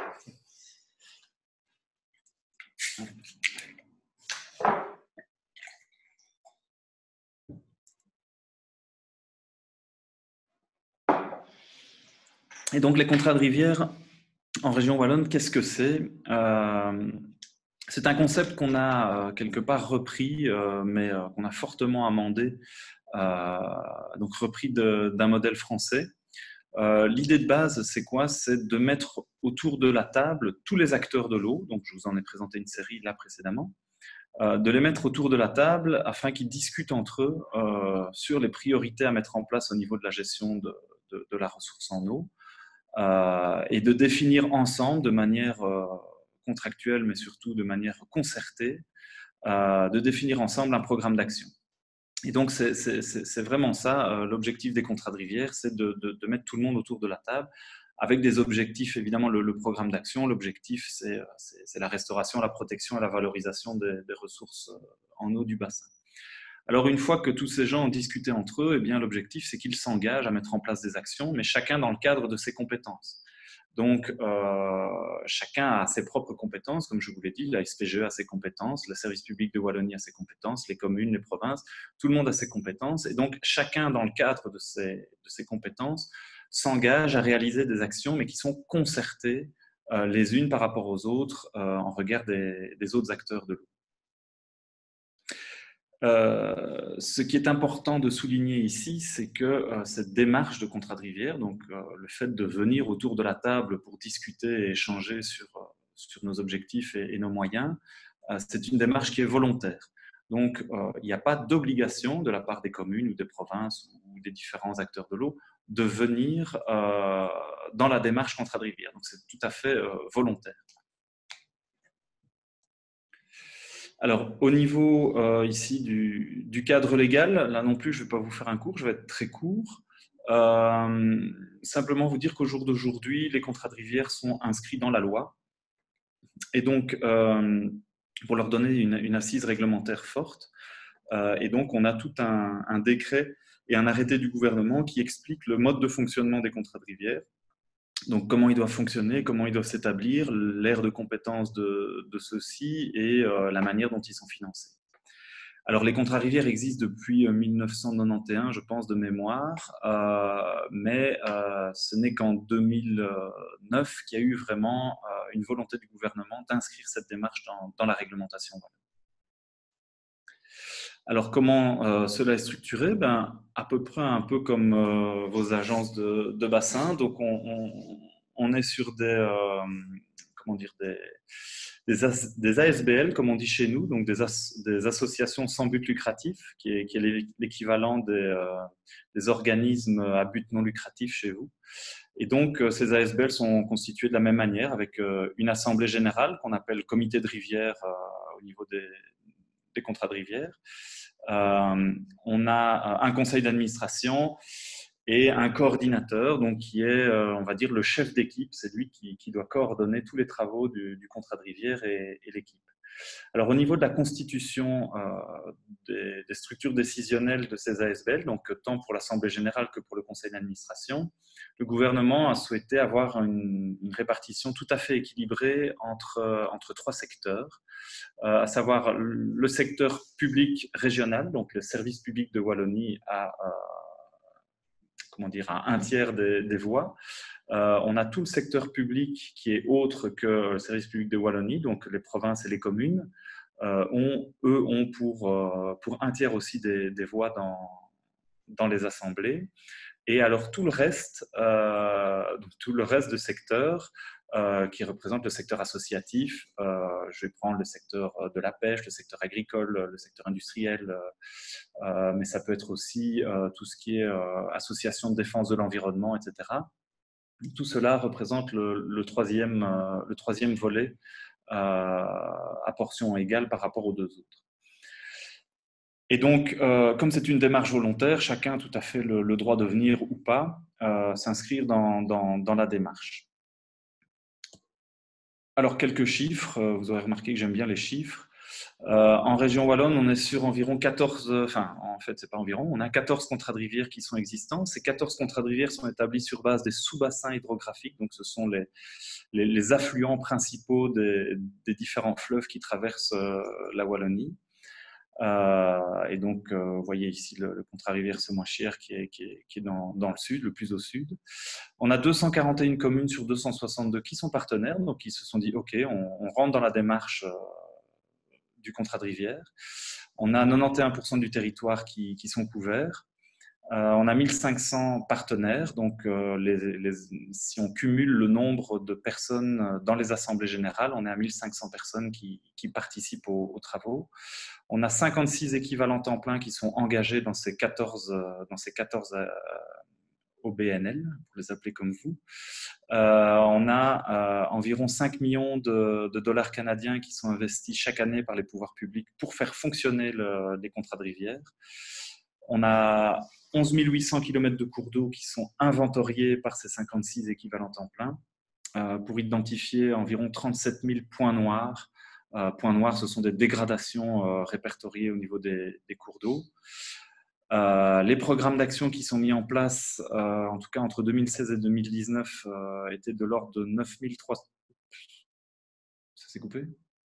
Et donc, les contrats de rivière en région wallonne, qu'est-ce que c'est? C'est un concept qu'on a quelque part repris, mais qu'on a fortement amendé, donc repris d'un modèle français. L'idée de base, c'est quoi? C'est de mettre autour de la table tous les acteurs de l'eau, donc je vous en ai présenté une série là précédemment, de les mettre autour de la table afin qu'ils discutent entre eux sur les priorités à mettre en place au niveau de la gestion de la ressource en eau, et de définir ensemble de manière contractuelle, mais surtout de manière concertée, de définir ensemble un programme d'action. Et donc, c'est vraiment ça, l'objectif des contrats de rivière, c'est de mettre tout le monde autour de la table, avec des objectifs, évidemment, le programme d'action. L'objectif, c'est la restauration, la protection et la valorisation des ressources en eau du bassin. Alors, une fois que tous ces gens ont discuté entre eux, eh bien, l'objectif, c'est qu'ils s'engagent à mettre en place des actions, mais chacun dans le cadre de ses compétences. Donc, chacun a ses propres compétences, comme je vous l'ai dit, la SPGE a ses compétences, le service public de Wallonie a ses compétences, les communes, les provinces, tout le monde a ses compétences. Et donc, chacun, dans le cadre de ses compétences, s'engage à réaliser des actions, mais qui sont concertées les unes par rapport aux autres en regard des autres acteurs de l'eau. Ce qui est important de souligner ici, c'est que cette démarche de contrat de rivière, donc le fait de venir autour de la table pour discuter et échanger sur nos objectifs et nos moyens, c'est une démarche qui est volontaire. Donc, il n'y a pas d'obligation de la part des communes ou des provinces ou des différents acteurs de l'eau de venir dans la démarche contrat de rivière. Donc, c'est tout à fait volontaire. Alors, au niveau ici du cadre légal, là non plus, je ne vais pas vous faire un cours, je vais être très court. Simplement vous dire qu'au jour d'aujourd'hui, les contrats de rivière sont inscrits dans la loi. Et donc, pour leur donner une assise réglementaire forte, et donc on a tout un décret et un arrêté du gouvernement qui explique le mode de fonctionnement des contrats de rivière. Donc, comment ils doivent fonctionner, comment ils doivent s'établir, l'aire de compétence de ceux-ci et la manière dont ils sont financés. Alors, les contrats rivières existent depuis 1991, je pense, de mémoire, mais ce n'est qu'en 2009 qu'il y a eu vraiment une volonté du gouvernement d'inscrire cette démarche dans la réglementation. Alors, comment cela est structuré? À peu près un peu comme vos agences de bassin. Donc, on est sur des ASBL, comme on dit chez nous, donc des associations sans but lucratif, qui est l'équivalent des organismes à but non lucratif chez vous. Et donc, ces ASBL sont constitués de la même manière, avec une assemblée générale qu'on appelle comité de rivière au niveau des contrats de rivière. On a un conseil d'administration et un coordinateur, donc qui est, on va dire, le chef d'équipe. C'est lui qui doit coordonner tous les travaux du contrat de rivière et l'équipe. Alors, au niveau de la constitution des structures décisionnelles de ces ASBL, donc tant pour l'Assemblée générale que pour le conseil d'administration, le gouvernement a souhaité avoir une répartition tout à fait équilibrée entre trois secteurs, à savoir le secteur public régional, donc le service public de Wallonie à un tiers des voix. On a tout le secteur public qui est autre que le service public de Wallonie, donc les provinces et les communes, ont pour un tiers aussi des voix dans les assemblées. Et alors tout le reste de secteur qui représente le secteur associatif, je vais prendre le secteur de la pêche, le secteur agricole, le secteur industriel, mais ça peut être aussi tout ce qui est association de défense de l'environnement, etc. Tout cela représente le troisième volet à portion égale par rapport aux deux autres. Et donc, comme c'est une démarche volontaire, chacun a tout à fait le droit de venir ou pas s'inscrire dans la démarche. Alors, quelques chiffres. Vous aurez remarqué que j'aime bien les chiffres. En région wallonne, on est sur environ 14, enfin, en fait, c'est pas environ, on a 14 contrats de rivière qui sont existants. Ces 14 contrats de rivière sont établis sur base des sous-bassins hydrographiques, donc ce sont les affluents principaux des différents fleuves qui traversent la Wallonie. Et donc, vous voyez ici le contrat rivière Semois-Chière qui est dans le sud, le plus au sud. On a 241 communes sur 262 qui sont partenaires, donc qui se sont dit OK, on rentre dans la démarche du contrat de rivière. On a 91% du territoire qui sont couverts. On a 1500 partenaires, donc si on cumule le nombre de personnes dans les assemblées générales, on est à 1500 personnes qui participent aux travaux. On a 56 équivalents temps plein qui sont engagés dans ces 14 OBNL, pour les appeler comme vous. On a environ 5 millions de dollars canadiens qui sont investis chaque année par les pouvoirs publics pour faire fonctionner les contrats de rivière. On a 11 800 km de cours d'eau qui sont inventoriés par ces 56 équivalents temps plein pour identifier environ 37 000 points noirs. Points noirs, ce sont des dégradations répertoriées au niveau des cours d'eau. Les programmes d'action qui sont mis en place, en tout cas entre 2016 et 2019, étaient de l'ordre de 9300. Ça s'est coupé ?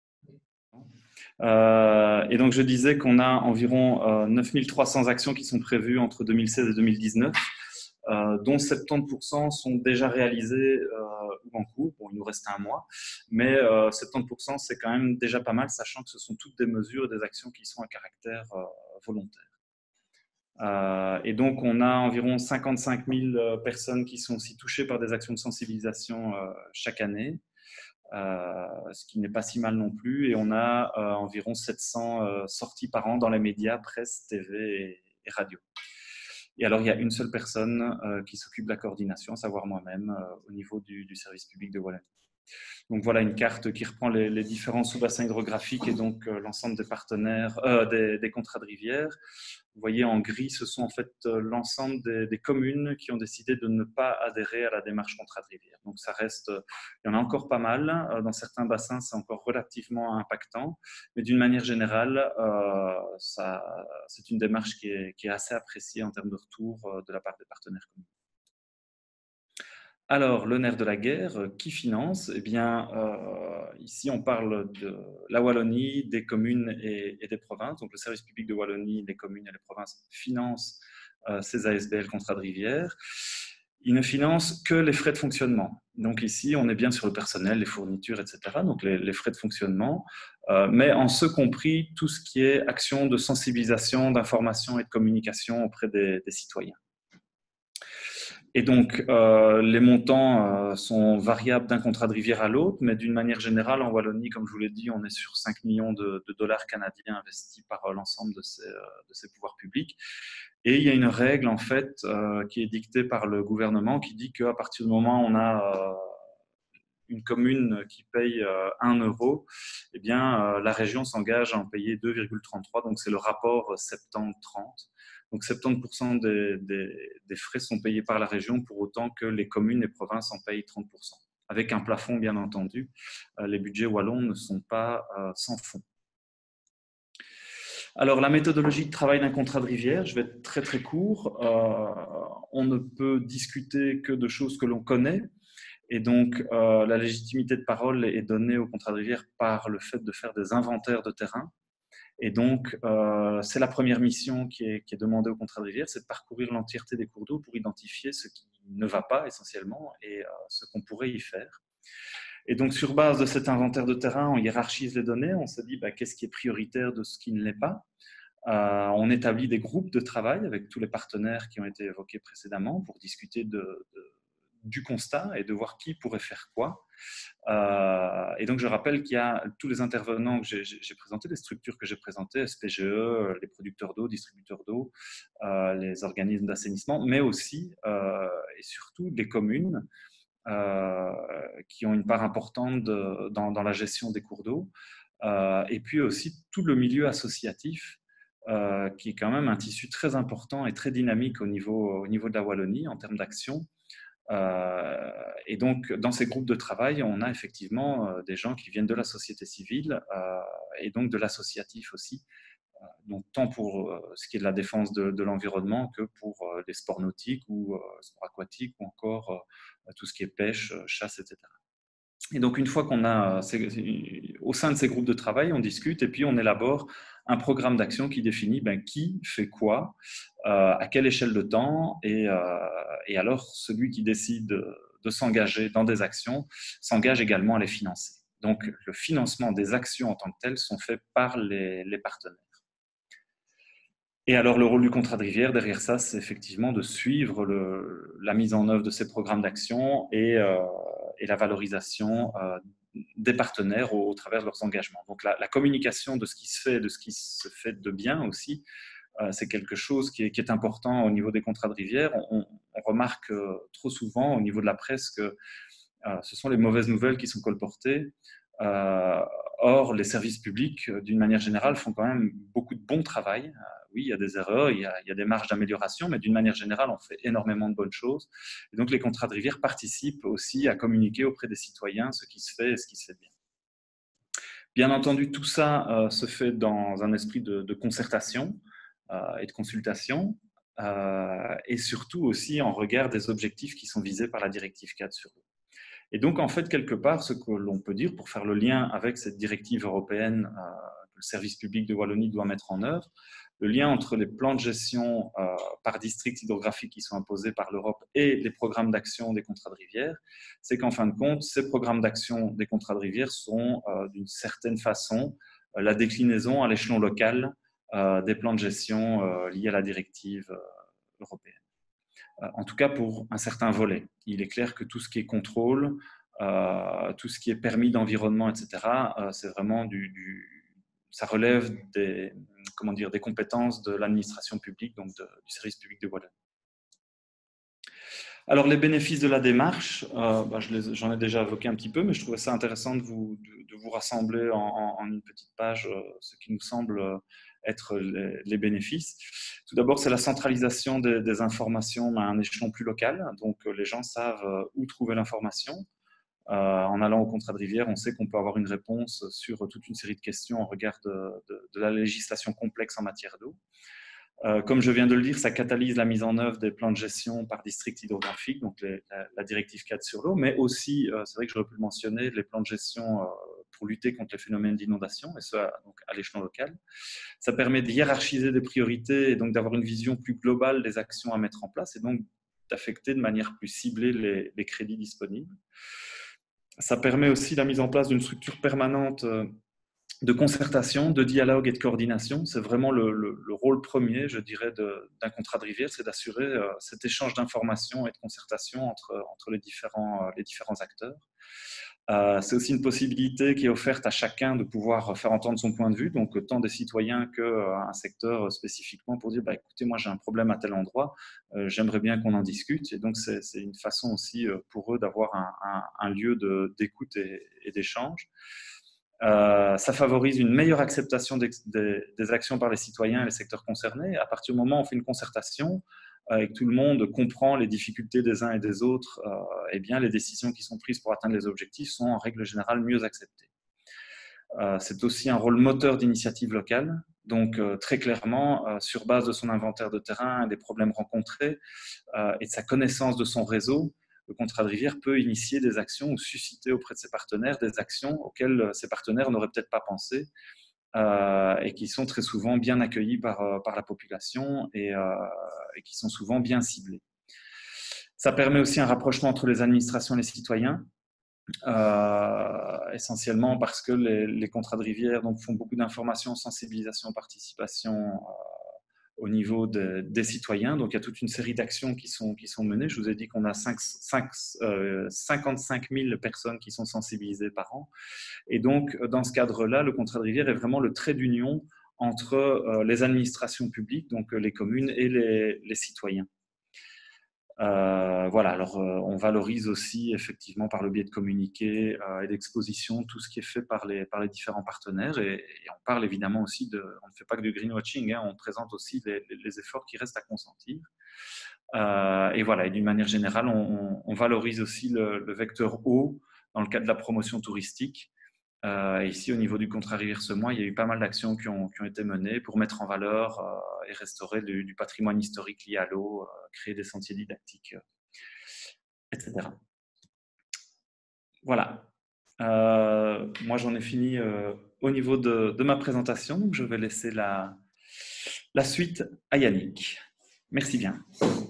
Et donc je disais qu'on a environ 9300 actions qui sont prévues entre 2016 et 2019, dont 70% sont déjà réalisées ou en cours. Bon, il nous reste un mois, mais 70% c'est quand même déjà pas mal, sachant que ce sont toutes des mesures et des actions qui sont à caractère volontaire. Et donc, on a environ 55 000 personnes qui sont aussi touchées par des actions de sensibilisation chaque année, ce qui n'est pas si mal non plus. Et on a environ 700 sorties par an dans les médias, presse, TV et radio. Et alors, il y a une seule personne qui s'occupe de la coordination, à savoir moi-même, au niveau du service public de Wallonie. Donc voilà une carte qui reprend les différents sous-bassins hydrographiques et donc l'ensemble des partenaires, des contrats de rivière. Vous voyez en gris, ce sont en fait l'ensemble des communes qui ont décidé de ne pas adhérer à la démarche contrat de rivière. Donc ça reste, il y en a encore pas mal. Dans certains bassins, c'est encore relativement impactant, mais d'une manière générale, c'est une démarche qui est assez appréciée en termes de retour de la part des partenaires communs. Alors, le nerf de la guerre, qui finance? Eh bien, ici, on parle de la Wallonie, des communes et des provinces. Donc, le service public de Wallonie, les communes et les provinces financent ces ASBL contrats de rivière. Ils ne financent que les frais de fonctionnement. Donc, ici, on est bien sur le personnel, les fournitures, etc. Donc, les frais de fonctionnement, mais en ce compris tout ce qui est action de sensibilisation, d'information et de communication auprès des citoyens. Et donc, les montants sont variables d'un contrat de rivière à l'autre, mais d'une manière générale, en Wallonie, comme je vous l'ai dit, on est sur 5 millions de dollars canadiens investis par l'ensemble de ces pouvoirs publics. Et il y a une règle, en fait, qui est dictée par le gouvernement, qui dit qu'à partir du moment où on a une commune qui paye 1 euro, eh bien, la région s'engage à en payer 2,33. Donc, c'est le rapport 70-30. Donc 70% des frais sont payés par la région pour autant que les communes et provinces en payent 30%. Avec un plafond, bien entendu. Les budgets wallons ne sont pas sans fond. Alors, la méthodologie de travail d'un contrat de rivière, je vais être très très court. On ne peut discuter que de choses que l'on connaît. Et donc, la légitimité de parole est donnée au contrat de rivière par le fait de faire des inventaires de terrain. Et donc, c'est la première mission qui est demandée au contrat de rivière, c'est de parcourir l'entièreté des cours d'eau pour identifier ce qui ne va pas essentiellement et ce qu'on pourrait y faire. Et donc, sur base de cet inventaire de terrain, on hiérarchise les données, on se dit qu'est-ce qui est prioritaire de ce qui ne l'est pas. On établit des groupes de travail avec tous les partenaires qui ont été évoqués précédemment pour discuter du constat et de voir qui pourrait faire quoi. Et donc, je rappelle qu'il y a tous les intervenants que j'ai présentés, les structures que j'ai présentées, SPGE, les producteurs d'eau, distributeurs d'eau, les organismes d'assainissement, mais aussi et surtout les communes qui ont une part importante dans la gestion des cours d'eau, et puis aussi tout le milieu associatif qui est quand même un tissu très important et très dynamique au niveau de la Wallonie en termes d'action. Et donc, dans ces groupes de travail, on a effectivement des gens qui viennent de la société civile et donc de l'associatif aussi, donc tant pour ce qui est de la défense de l'environnement que pour les sports nautiques ou sports aquatiques ou encore tout ce qui est pêche, chasse, etc. Et donc, une fois qu'on a, au sein de ces groupes de travail, on discute et puis on élabore un programme d'action qui définit qui fait quoi, à quelle échelle de temps, et alors celui qui décide de s'engager dans des actions s'engage également à les financer. Donc, le financement des actions en tant que telles sont faits par les partenaires. Et alors, le rôle du contrat de rivière, derrière ça, c'est effectivement de suivre la mise en œuvre de ces programmes d'action et la valorisation des partenaires au travers de leurs engagements. Donc, la communication de ce qui se fait, de ce qui se fait de bien aussi, c'est quelque chose qui est important au niveau des contrats de rivière. On remarque trop souvent au niveau de la presse que ce sont les mauvaises nouvelles qui sont colportées. Or, les services publics, d'une manière générale, font quand même beaucoup de bon travail. Oui, il y a des erreurs, il y a des marges d'amélioration, mais d'une manière générale, on fait énormément de bonnes choses. Et donc, les contrats de rivière participent aussi à communiquer auprès des citoyens ce qui se fait et ce qui se fait bien. Bien entendu, tout ça se fait dans un esprit de concertation et de consultation, et surtout aussi en regard des objectifs qui sont visés par la directive 4 sur l'eau. Et donc, en fait, quelque part, ce que l'on peut dire, pour faire le lien avec cette directive européenne que le service public de Wallonie doit mettre en œuvre, le lien entre les plans de gestion par district hydrographique qui sont imposés par l'Europe et les programmes d'action des contrats de rivière, c'est qu'en fin de compte, ces programmes d'action des contrats de rivière sont d'une certaine façon la déclinaison à l'échelon local des plans de gestion liés à la directive européenne. En tout cas pour un certain volet. Il est clair que tout ce qui est contrôle, tout ce qui est permis d'environnement, etc., c'est vraiment ça relève des compétences de l'administration publique, donc du service public de Wallonie. Alors, les bénéfices de la démarche, j'en ai déjà évoqué un petit peu, mais je trouvais ça intéressant de vous rassembler en une petite page ce qui nous semble être les bénéfices. Tout d'abord, c'est la centralisation des informations à un échelon plus local. Donc, les gens savent où trouver l'information. En allant au contrat de rivière, on sait qu'on peut avoir une réponse sur toute une série de questions en regard de la législation complexe en matière d'eau. Comme je viens de le dire, ça catalyse la mise en œuvre des plans de gestion par district hydrographique, donc la directive 4 sur l'eau, mais aussi, c'est vrai que j'aurais pu le mentionner, les plans de gestion pour lutter contre les phénomènes d'inondation, et ça donc à l'échelon local. Ça permet de hiérarchiser des priorités et donc d'avoir une vision plus globale des actions à mettre en place et donc d'affecter de manière plus ciblée les crédits disponibles. Ça permet aussi la mise en place d'une structure permanente de concertation, de dialogue et de coordination. C'est vraiment le rôle premier, je dirais, d'un contrat de rivière, c'est d'assurer cet échange d'informations et de concertation entre les différents acteurs. C'est aussi une possibilité qui est offerte à chacun de pouvoir faire entendre son point de vue, donc tant des citoyens qu'un secteur spécifiquement pour dire écoutez, moi j'ai un problème à tel endroit, j'aimerais bien qu'on en discute. Et donc c'est une façon aussi pour eux d'avoir un lieu d'écoute et d'échange. Ça favorise une meilleure acceptation des actions par les citoyens et les secteurs concernés. À partir du moment où on fait une concertation et que tout le monde comprend les difficultés des uns et des autres, eh bien, les décisions qui sont prises pour atteindre les objectifs sont en règle générale mieux acceptées. C'est aussi un rôle moteur d'initiative locale. Donc, très clairement, sur base de son inventaire de terrain, des problèmes rencontrés et de sa connaissance de son réseau, le contrat de rivière peut initier des actions ou susciter auprès de ses partenaires des actions auxquelles ses partenaires n'auraient peut-être pas pensé et qui sont très souvent bien accueillies par la population et qui sont souvent bien ciblées. Ça permet aussi un rapprochement entre les administrations et les citoyens, essentiellement parce que les contrats de rivière donc, font beaucoup d'informations, sensibilisation, participation au niveau des citoyens. Donc, il y a toute une série d'actions qui sont menées. Je vous ai dit qu'on a 55 000 personnes qui sont sensibilisées par an. Et donc, dans ce cadre-là, le contrat de rivière est vraiment le trait d'union entre les administrations publiques, donc les communes et les citoyens. Voilà, alors on valorise aussi effectivement par le biais de communiqués et d'expositions tout ce qui est fait par les différents partenaires et on parle évidemment aussi on ne fait pas que du greenwashing, hein, on présente aussi les efforts qui restent à consentir. Et voilà, et d'une manière générale, on valorise aussi le vecteur eau dans le cadre de la promotion touristique. Ici, au niveau du contrat Rivière-Semois, il y a eu pas mal d'actions qui ont été menées pour mettre en valeur et restaurer du patrimoine historique lié à l'eau, créer des sentiers didactiques, etc. Voilà. Moi, j'en ai fini au niveau de ma présentation. Donc je vais laisser la suite à Yannick. Merci bien.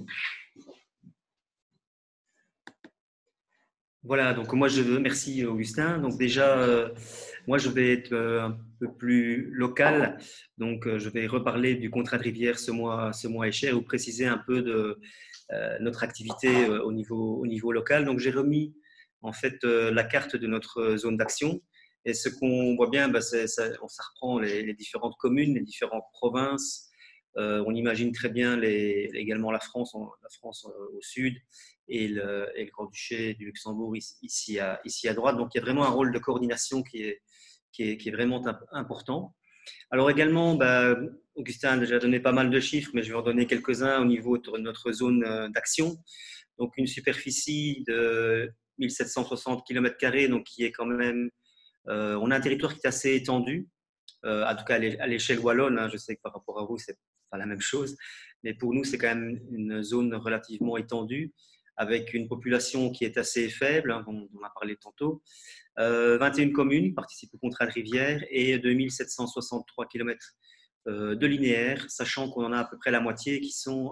Voilà, donc merci Augustin. Donc déjà, moi je vais être un peu plus local. Donc je vais reparler du contrat de rivière ce mois est cher, ou préciser un peu de notre activité au niveau local. Donc j'ai remis en fait la carte de notre zone d'action. Et ce qu'on voit bien, ça reprend les différentes communes, les différentes provinces. On imagine très bien également la France au sud et le Grand-Duché du Luxembourg ici à droite. Donc il y a vraiment un rôle de coordination qui est vraiment important. Alors également, Augustin a déjà donné pas mal de chiffres, mais je vais en donner quelques-uns au niveau de notre zone d'action. Donc une superficie de 1760 km², donc qui est quand même… on a un territoire qui est assez étendu, en tout cas à l'échelle wallonne. Hein. Je sais que par rapport à vous, c'est pas la même chose, mais pour nous, c'est quand même une zone relativement étendue, avec une population qui est assez faible, hein, on en a parlé tantôt. 21 communes participent au contrat de rivière et 2763 km de linéaire, sachant qu'on en a à peu près la moitié qui sont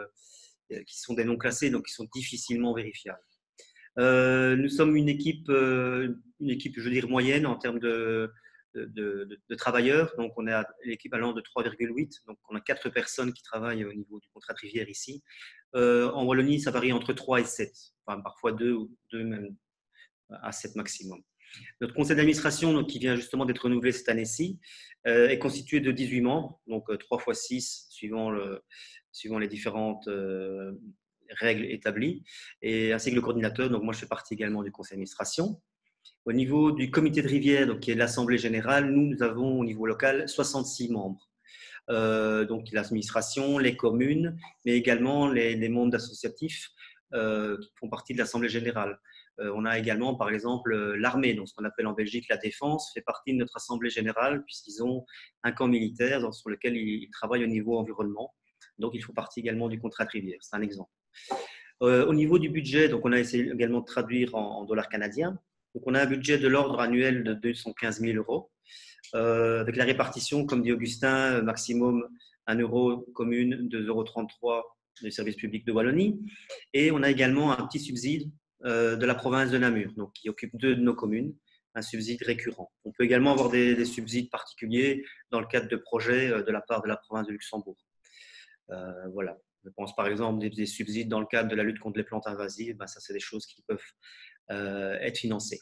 des non classés, donc qui sont difficilement vérifiables. Nous sommes une équipe, je veux dire, moyenne en termes de travailleurs. Donc, on est à l'équivalent de 3,8. Donc, on a 4 personnes qui travaillent au niveau du contrat de rivière ici. En Wallonie, ça varie entre 3 et 7. Enfin, parfois 2 même à 7 maximum. Notre conseil d'administration, qui vient justement d'être renouvelé cette année-ci, est constitué de 18 membres, donc 3 fois 6 suivant les différentes règles établies, et ainsi que le coordinateur. Donc moi, je fais partie également du conseil d'administration. Au niveau du comité de rivière, donc, qui est l'assemblée générale, nous avons au niveau local 66 membres. Donc l'administration, les communes, mais également les membres associatifs qui font partie de l'assemblée générale. On a également, par exemple, l'armée, donc ce qu'on appelle en Belgique la défense, fait partie de notre assemblée générale puisqu'ils ont un camp militaire sur lequel ils travaillent au niveau environnement. Donc ils font partie également du contrat de rivière. C'est un exemple. Au niveau du budget, donc on a essayé également de traduire en dollars canadiens. Donc on a un budget de l'ordre annuel de 215 000 euros. Avec la répartition, comme dit Augustin, maximum 1 euro commune, 2,33 € du service public de Wallonie. Et on a également un petit subside de la province de Namur, donc qui occupe 2 de nos communes, un subside récurrent. On peut également avoir des subsides particuliers dans le cadre de projets de la part de la province de Luxembourg. Voilà. Je pense par exemple des subsides dans le cadre de la lutte contre les plantes invasives. Ça, c'est des choses qui peuvent être financées.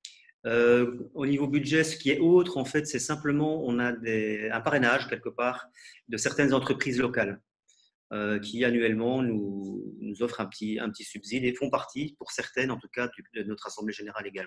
Au niveau budget, ce qui est autre, en fait, c'est simplement on a un parrainage quelque part de certaines entreprises locales qui annuellement nous offrent un petit subside et font partie, pour certaines en tout cas, de notre assemblée générale également.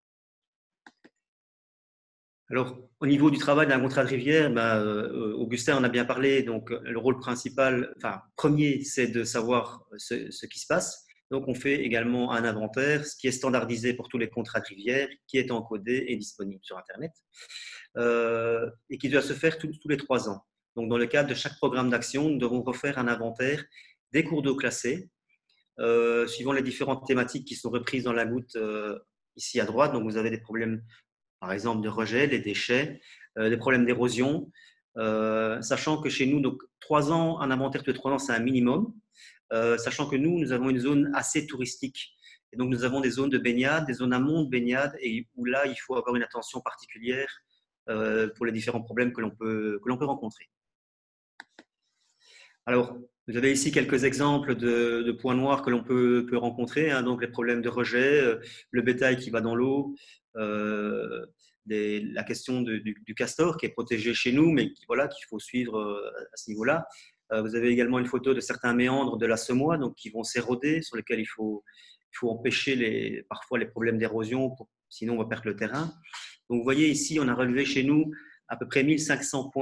Alors, au niveau du travail d'un contrat de rivière, Augustin en a bien parlé. Donc, le rôle principal, premier, c'est de savoir ce qui se passe. Donc, on fait également un inventaire, ce qui est standardisé pour tous les contrats de rivière, qui est encodé et disponible sur Internet, et qui doit se faire tous les 3 ans. Donc, dans le cadre de chaque programme d'action, nous devons refaire un inventaire des cours d'eau classés, suivant les différentes thématiques qui sont reprises dans la goutte ici à droite. Donc, vous avez des problèmes, par exemple, de rejet, des déchets, des problèmes d'érosion, sachant que chez nous, donc 3 ans, un inventaire de 3 ans, c'est un minimum, sachant que nous avons une zone assez touristique. Et donc, nous avons des zones de baignade, des zones amont de baignade, et où là, il faut avoir une attention particulière pour les différents problèmes que l'on peut rencontrer. Alors, vous avez ici quelques exemples de points noirs que l'on peut rencontrer, hein, donc les problèmes de rejet, le bétail qui va dans l'eau, la question du castor qui est protégé chez nous, mais qu'il faut suivre à ce niveau-là. Vous avez également une photo de certains méandres de la Semois, donc qui vont s'éroder, sur lesquels il faut empêcher parfois les problèmes d'érosion, sinon on va perdre le terrain. Donc vous voyez ici, on a relevé chez nous à peu près 1500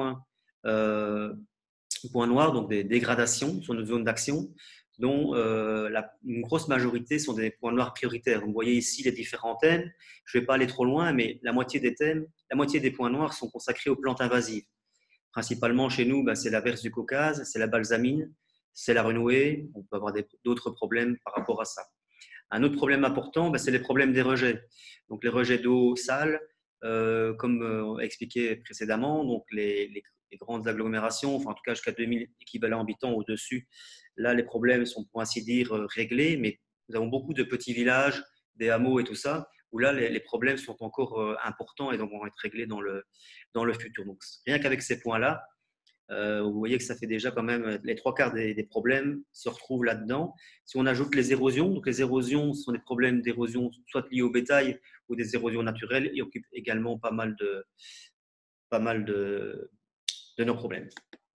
points noirs, donc des dégradations sur notre zone d'action, dont une grosse majorité sont des points noirs prioritaires. Donc, vous voyez ici les différents thèmes. Je ne vais pas aller trop loin, mais la moitié des points noirs sont consacrés aux plantes invasives. Principalement chez nous, c'est la verse du Caucase, c'est la balsamine, c'est la renouée. On peut avoir d'autres problèmes par rapport à ça. Un autre problème important, c'est les problèmes des rejets. Donc les rejets d'eau sale, comme expliqué précédemment, donc les grandes agglomérations, enfin en tout cas jusqu'à 2000 équivalents habitants au-dessus, là les problèmes sont pour ainsi dire réglés, mais nous avons beaucoup de petits villages, des hameaux et tout ça, où là les problèmes sont encore importants et donc vont être réglés dans le futur. Donc rien qu'avec ces points-là, vous voyez que ça fait déjà quand même les trois quarts des problèmes se retrouvent là-dedans. Si on ajoute les érosions, donc les érosions sont des problèmes d'érosion soit liés au bétail ou des érosions naturelles, et occupent également pas mal de nos problèmes.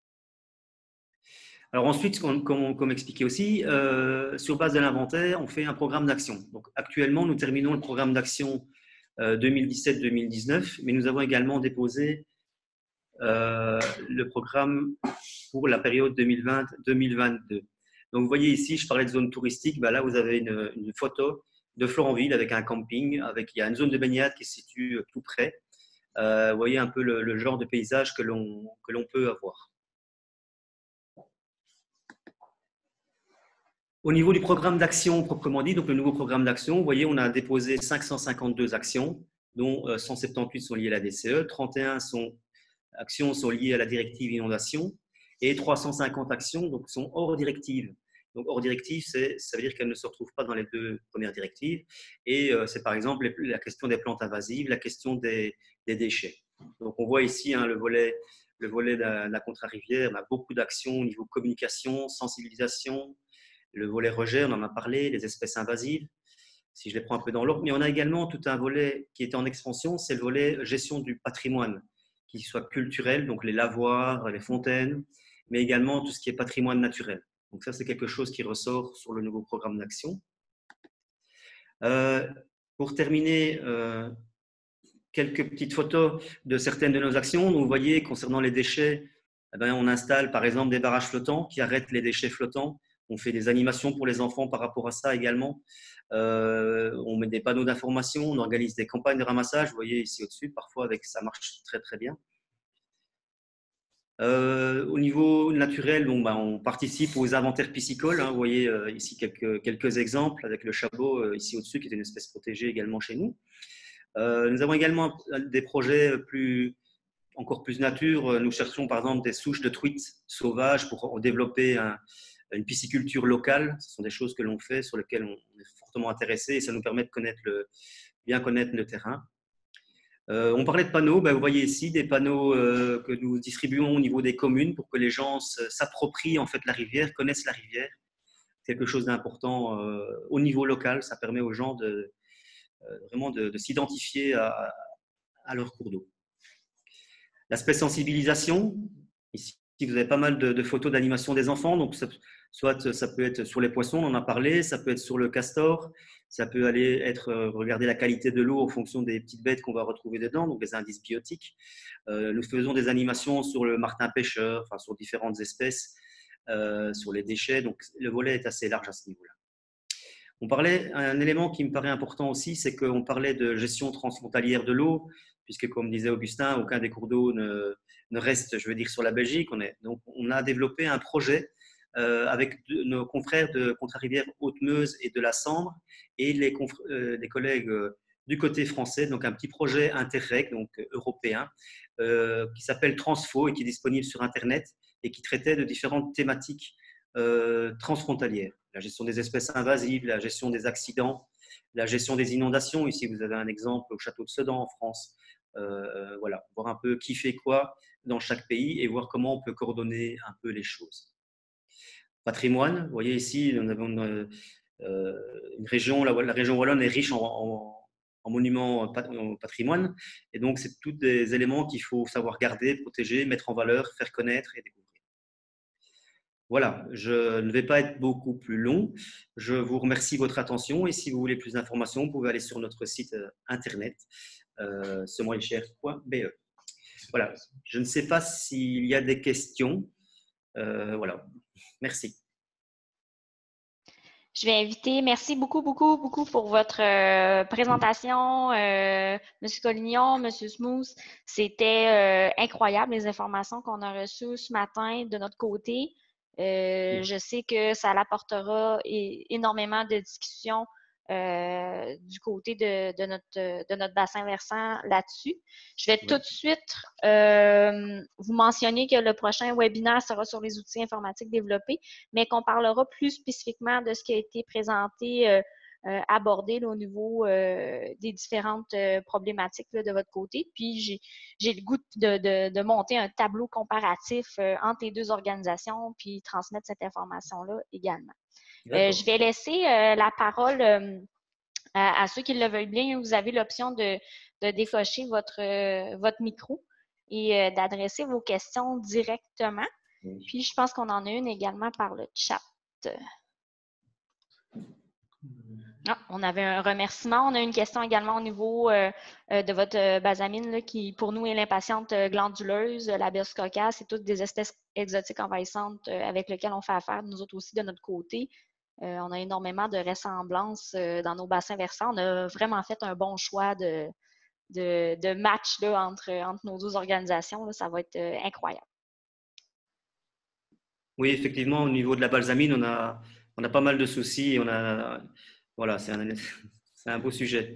Alors ensuite, comme expliqué aussi, sur base de l'inventaire, on fait un programme d'action. Donc actuellement, nous terminons le programme d'action 2017-2019, mais nous avons également déposé le programme pour la période 2020-2022. Donc, vous voyez ici, je parlais de zone touristique. Là, vous avez une photo de Florenville avec un camping. Il y a une zone de baignade qui se situe tout près. Vous voyez un peu le genre de paysage que l'on peut avoir. Au niveau du programme d'action proprement dit, donc le nouveau programme d'action, vous voyez, on a déposé 552 actions, dont 178 sont liées à la DCE, 31 actions sont liées à la directive inondation et 350 actions donc, sont hors directive. Donc, hors directive, ça veut dire qu'elles ne se retrouvent pas dans les deux premières directives. Et c'est par exemple la question des plantes invasives, la question des déchets. Donc, on voit ici le volet de la contre-rivière. On a beaucoup d'actions au niveau communication, sensibilisation. Le volet rejet, on en a parlé, les espèces invasives, si je les prends un peu dans l'ordre. Mais on a également tout un volet qui est en expansion, c'est le volet gestion du patrimoine, qu'il soit culturel, donc les lavoirs, les fontaines, mais également tout ce qui est patrimoine naturel. Donc ça, c'est quelque chose qui ressort sur le nouveau programme d'action. Pour terminer, quelques petites photos de certaines de nos actions. Donc, vous voyez, concernant les déchets, on installe par exemple des barrages flottants qui arrêtent les déchets flottants. On fait des animations pour les enfants par rapport à ça également. On met des panneaux d'information, on organise des campagnes de ramassage. Vous voyez ici au-dessus, parfois ça marche très très bien. Au niveau naturel, on participe aux inventaires piscicoles. Vous voyez ici quelques exemples avec le chabot ici au-dessus qui est une espèce protégée également chez nous. Nous avons également des projets encore plus nature. Nous cherchons par exemple des souches de truites sauvages pour développer une pisciculture locale. Ce sont des choses que l'on fait, sur lesquelles on est fortement intéressé et ça nous permet de bien connaître le terrain. On parlait de panneaux. Vous voyez ici des panneaux que nous distribuons au niveau des communes pour que les gens s'approprient en fait la rivière, connaissent la rivière. Quelque chose d'important au niveau local. Ça permet aux gens vraiment de s'identifier à leur cours d'eau. L'aspect sensibilisation, ici vous avez pas mal de photos d'animation des enfants, donc soit ça peut être sur les poissons, on en a parlé, ça peut être sur le castor, ça peut être regarder la qualité de l'eau en fonction des petites bêtes qu'on va retrouver dedans, donc les indices biotiques. Nous faisons des animations sur le martin pêcheur, enfin sur différentes espèces, sur les déchets, donc le volet est assez large à ce niveau-là. Un élément qui me paraît important aussi, c'est qu'on parlait de gestion transfrontalière de l'eau, puisque comme disait Augustin, aucun des cours d'eau ne reste, je veux dire, sur la Belgique. Donc, on a développé un projet avec nos confrères de Contre-Rivière Haute-Meuse et de la Sambre et les collègues du côté français, donc un petit projet Interreg, donc européen, qui s'appelle Transfo et qui est disponible sur Internet et qui traitait de différentes thématiques transfrontalières. La gestion des espèces invasives, la gestion des accidents, la gestion des inondations. Ici, vous avez un exemple au château de Sedan en France. Voilà, voir un peu qui fait quoi dans chaque pays et voir comment on peut coordonner un peu les choses. Patrimoine, vous voyez ici, nous avons une région, la région wallonne est riche en monuments patrimoine et donc c'est tous des éléments qu'il faut savoir garder, protéger, mettre en valeur, faire connaître et découvrir. Voilà, je ne vais pas être beaucoup plus long. Je vous remercie de votre attention et si vous voulez plus d'informations, vous pouvez aller sur notre site internet semoilcher.be. Voilà, je ne sais pas s'il y a des questions. Voilà, merci. Je vais inviter, merci beaucoup, beaucoup, beaucoup pour votre présentation, Monsieur Collignon, Monsieur Smooth. C'était incroyable les informations qu'on a reçues ce matin de notre côté. Je sais que ça apportera énormément de discussions du côté de notre bassin versant là-dessus. Je vais tout de suite vous mentionner que le prochain webinaire sera sur les outils informatiques développés, mais qu'on parlera plus spécifiquement de ce qui a été présenté, abordé là, au niveau des différentes problématiques là, de votre côté. Puis, j'ai le goût de monter un tableau comparatif entre les deux organisations, puis transmettre cette information-là également. Je vais laisser la parole à ceux qui le veulent bien. Vous avez l'option de décocher votre micro et d'adresser vos questions directement. Puis, je pense qu'on en a une également par le chat. Ah, on avait un remerciement. On a une question également au niveau de votre basamine là, qui, pour nous, est l'impatiente glanduleuse, la Boscoca. C'est toutes des espèces exotiques envahissantes avec lesquelles on fait affaire, nous autres aussi, de notre côté. On a énormément de ressemblances dans nos bassins versants. On a vraiment fait un bon choix de match là, entre nos deux organisations. Là. Ça va être incroyable. Oui, effectivement, au niveau de la balsamine, on a pas mal de soucis. Voilà, c'est un beau sujet.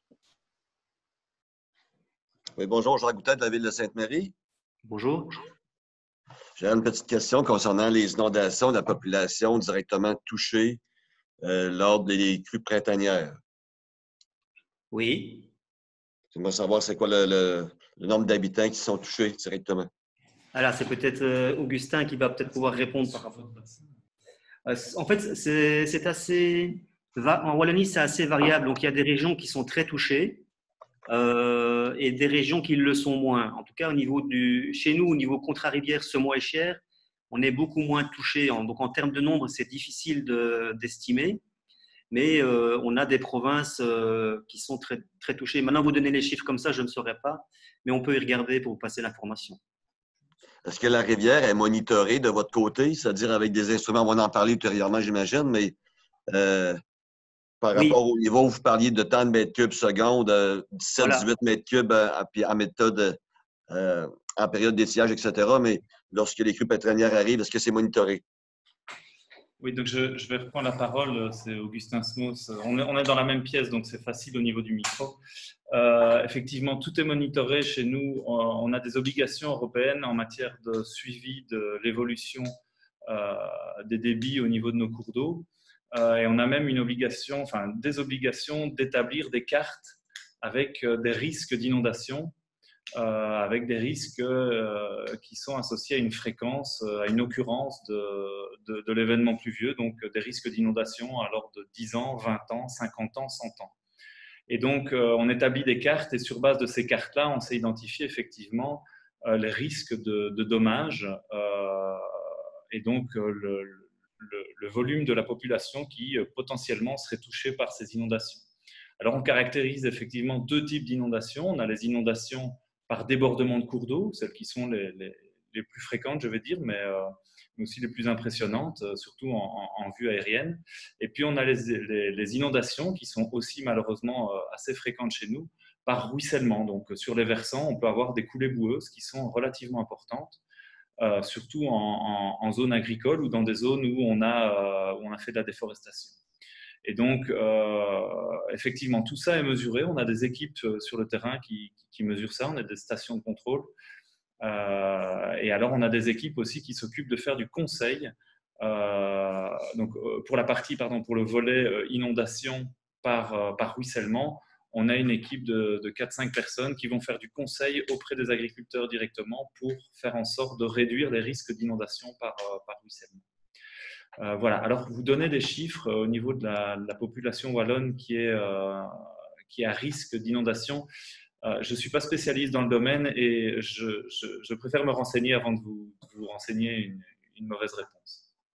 Oui, bonjour, Jacques Goutet de la ville de Sainte-Marie. Bonjour. J'ai une petite question concernant les inondations de la population directement touchée lors des crues printanières. Oui. J'aimerais savoir c'est quoi le nombre d'habitants qui sont touchés directement. Alors, c'est peut-être Augustin qui va peut-être pouvoir répondre par rapport à ça. En fait, c'est assez… En Wallonie, c'est assez variable. Donc, il y a des régions qui sont très touchées et des régions qui le sont moins. En tout cas, chez nous, au niveau Contrarivière, Semois et Chières, on est beaucoup moins touchés. Donc, en termes de nombre, c'est difficile d'estimer. Mais on a des provinces qui sont très, très touchées. Maintenant, vous donnez les chiffres comme ça, je ne saurais pas. Mais on peut y regarder pour vous passer l'information. Est-ce que la rivière est monitorée de votre côté, c'est-à-dire avec des instruments? On va en parler ultérieurement, j'imagine, mais par rapport au niveau où vous parliez de tant de mètres cubes seconde, 17-18 mètres cubes en méthode, en période d'étiage, etc. Mais lorsque les crues printanières arrivent, est-ce que c'est monitoré? Oui, donc je vais reprendre la parole, c'est Augustin Smos. On est dans la même pièce, donc c'est facile au niveau du micro. Effectivement, tout est monitoré chez nous. On a des obligations européennes en matière de suivi de l'évolution des débits au niveau de nos cours d'eau. Et on a même des obligations d'établir des cartes avec des risques d'inondation. Avec des risques qui sont associés à une fréquence, à une occurrence de l'événement pluvieux, donc des risques d'inondation à l'ordre de 10 ans, 20 ans, 50 ans, 100 ans. Et donc, on établit des cartes et sur base de ces cartes-là, on sait identifier effectivement les risques de dommages et donc le volume de la population qui potentiellement serait touchée par ces inondations. Alors, on caractérise effectivement deux types d'inondations. On a les inondations par débordement de cours d'eau, celles qui sont les plus fréquentes, je vais dire, mais aussi les plus impressionnantes, surtout en vue aérienne. Et puis, on a les inondations qui sont aussi malheureusement assez fréquentes chez nous par ruissellement. Donc, sur les versants, on peut avoir des coulées boueuses qui sont relativement importantes, surtout en zone agricole ou dans des zones où on a fait de la déforestation. Et donc, effectivement, tout ça est mesuré. On a des équipes sur le terrain qui mesurent ça. On a des stations de contrôle. Et alors, on a des équipes aussi qui s'occupent de faire du conseil. Donc, pour le volet inondation par ruissellement, on a une équipe de 4-5 personnes qui vont faire du conseil auprès des agriculteurs directement pour faire en sorte de réduire les risques d'inondation par ruissellement. Voilà. Alors, vous donnez des chiffres au niveau de la population wallonne qui est à risque d'inondation. Je ne suis pas spécialiste dans le domaine et je préfère me renseigner avant de vous renseigner une mauvaise réponse.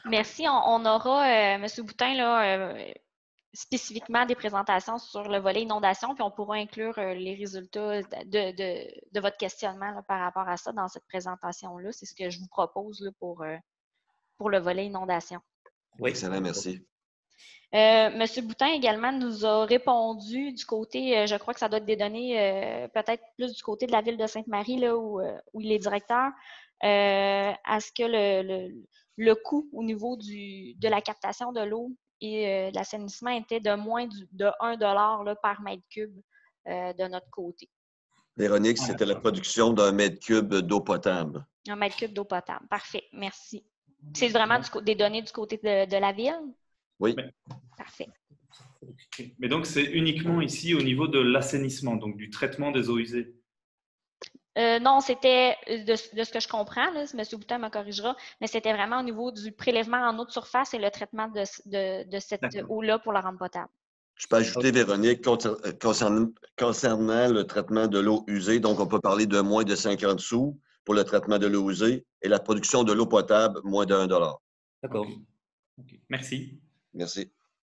Merci. On aura, M. Boutin, là, spécifiquement des présentations sur le volet inondation, puis on pourra inclure les résultats de votre questionnement là, par rapport à ça dans cette présentation-là. C'est ce que je vous propose là, pour le volet inondation. Oui. Excellent, merci. Monsieur Boutin également nous a répondu du côté, je crois que ça doit être des données peut-être plus du côté de la ville de Sainte-Marie, là, où il est directeur, à ce que le coût au niveau de la captation de l'eau et de l'assainissement était de moins de 1 $ par mètre cube de notre côté. Véronique, c'était la production d'un mètre cube d'eau potable. Un mètre cube d'eau potable. Parfait, merci. C'est vraiment des données du côté de la ville? Oui. Parfait. Mais donc, c'est uniquement ici au niveau de l'assainissement, donc du traitement des eaux usées? Non, c'était, de ce que je comprends, là, M. Boutin me corrigera, mais c'était vraiment au niveau du prélèvement en eau de surface et le traitement de cette eau-là pour la rendre potable. Je peux ajouter, Véronique, concernant le traitement de l'eau usée, donc on peut parler de moins de 50 sous pour le traitement de l'eau usée et la production de l'eau potable, moins de 1 $. D'accord. Okay. Merci. Merci.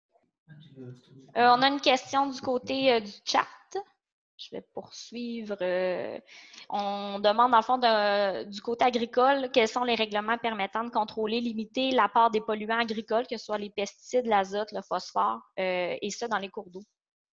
On a une question du côté du chat. Je vais poursuivre. On demande, dans le fond, du côté agricole, quels sont les règlements permettant de contrôler, limiter l'apport des polluants agricoles, que ce soit les pesticides, l'azote, le phosphore, et ça dans les cours d'eau?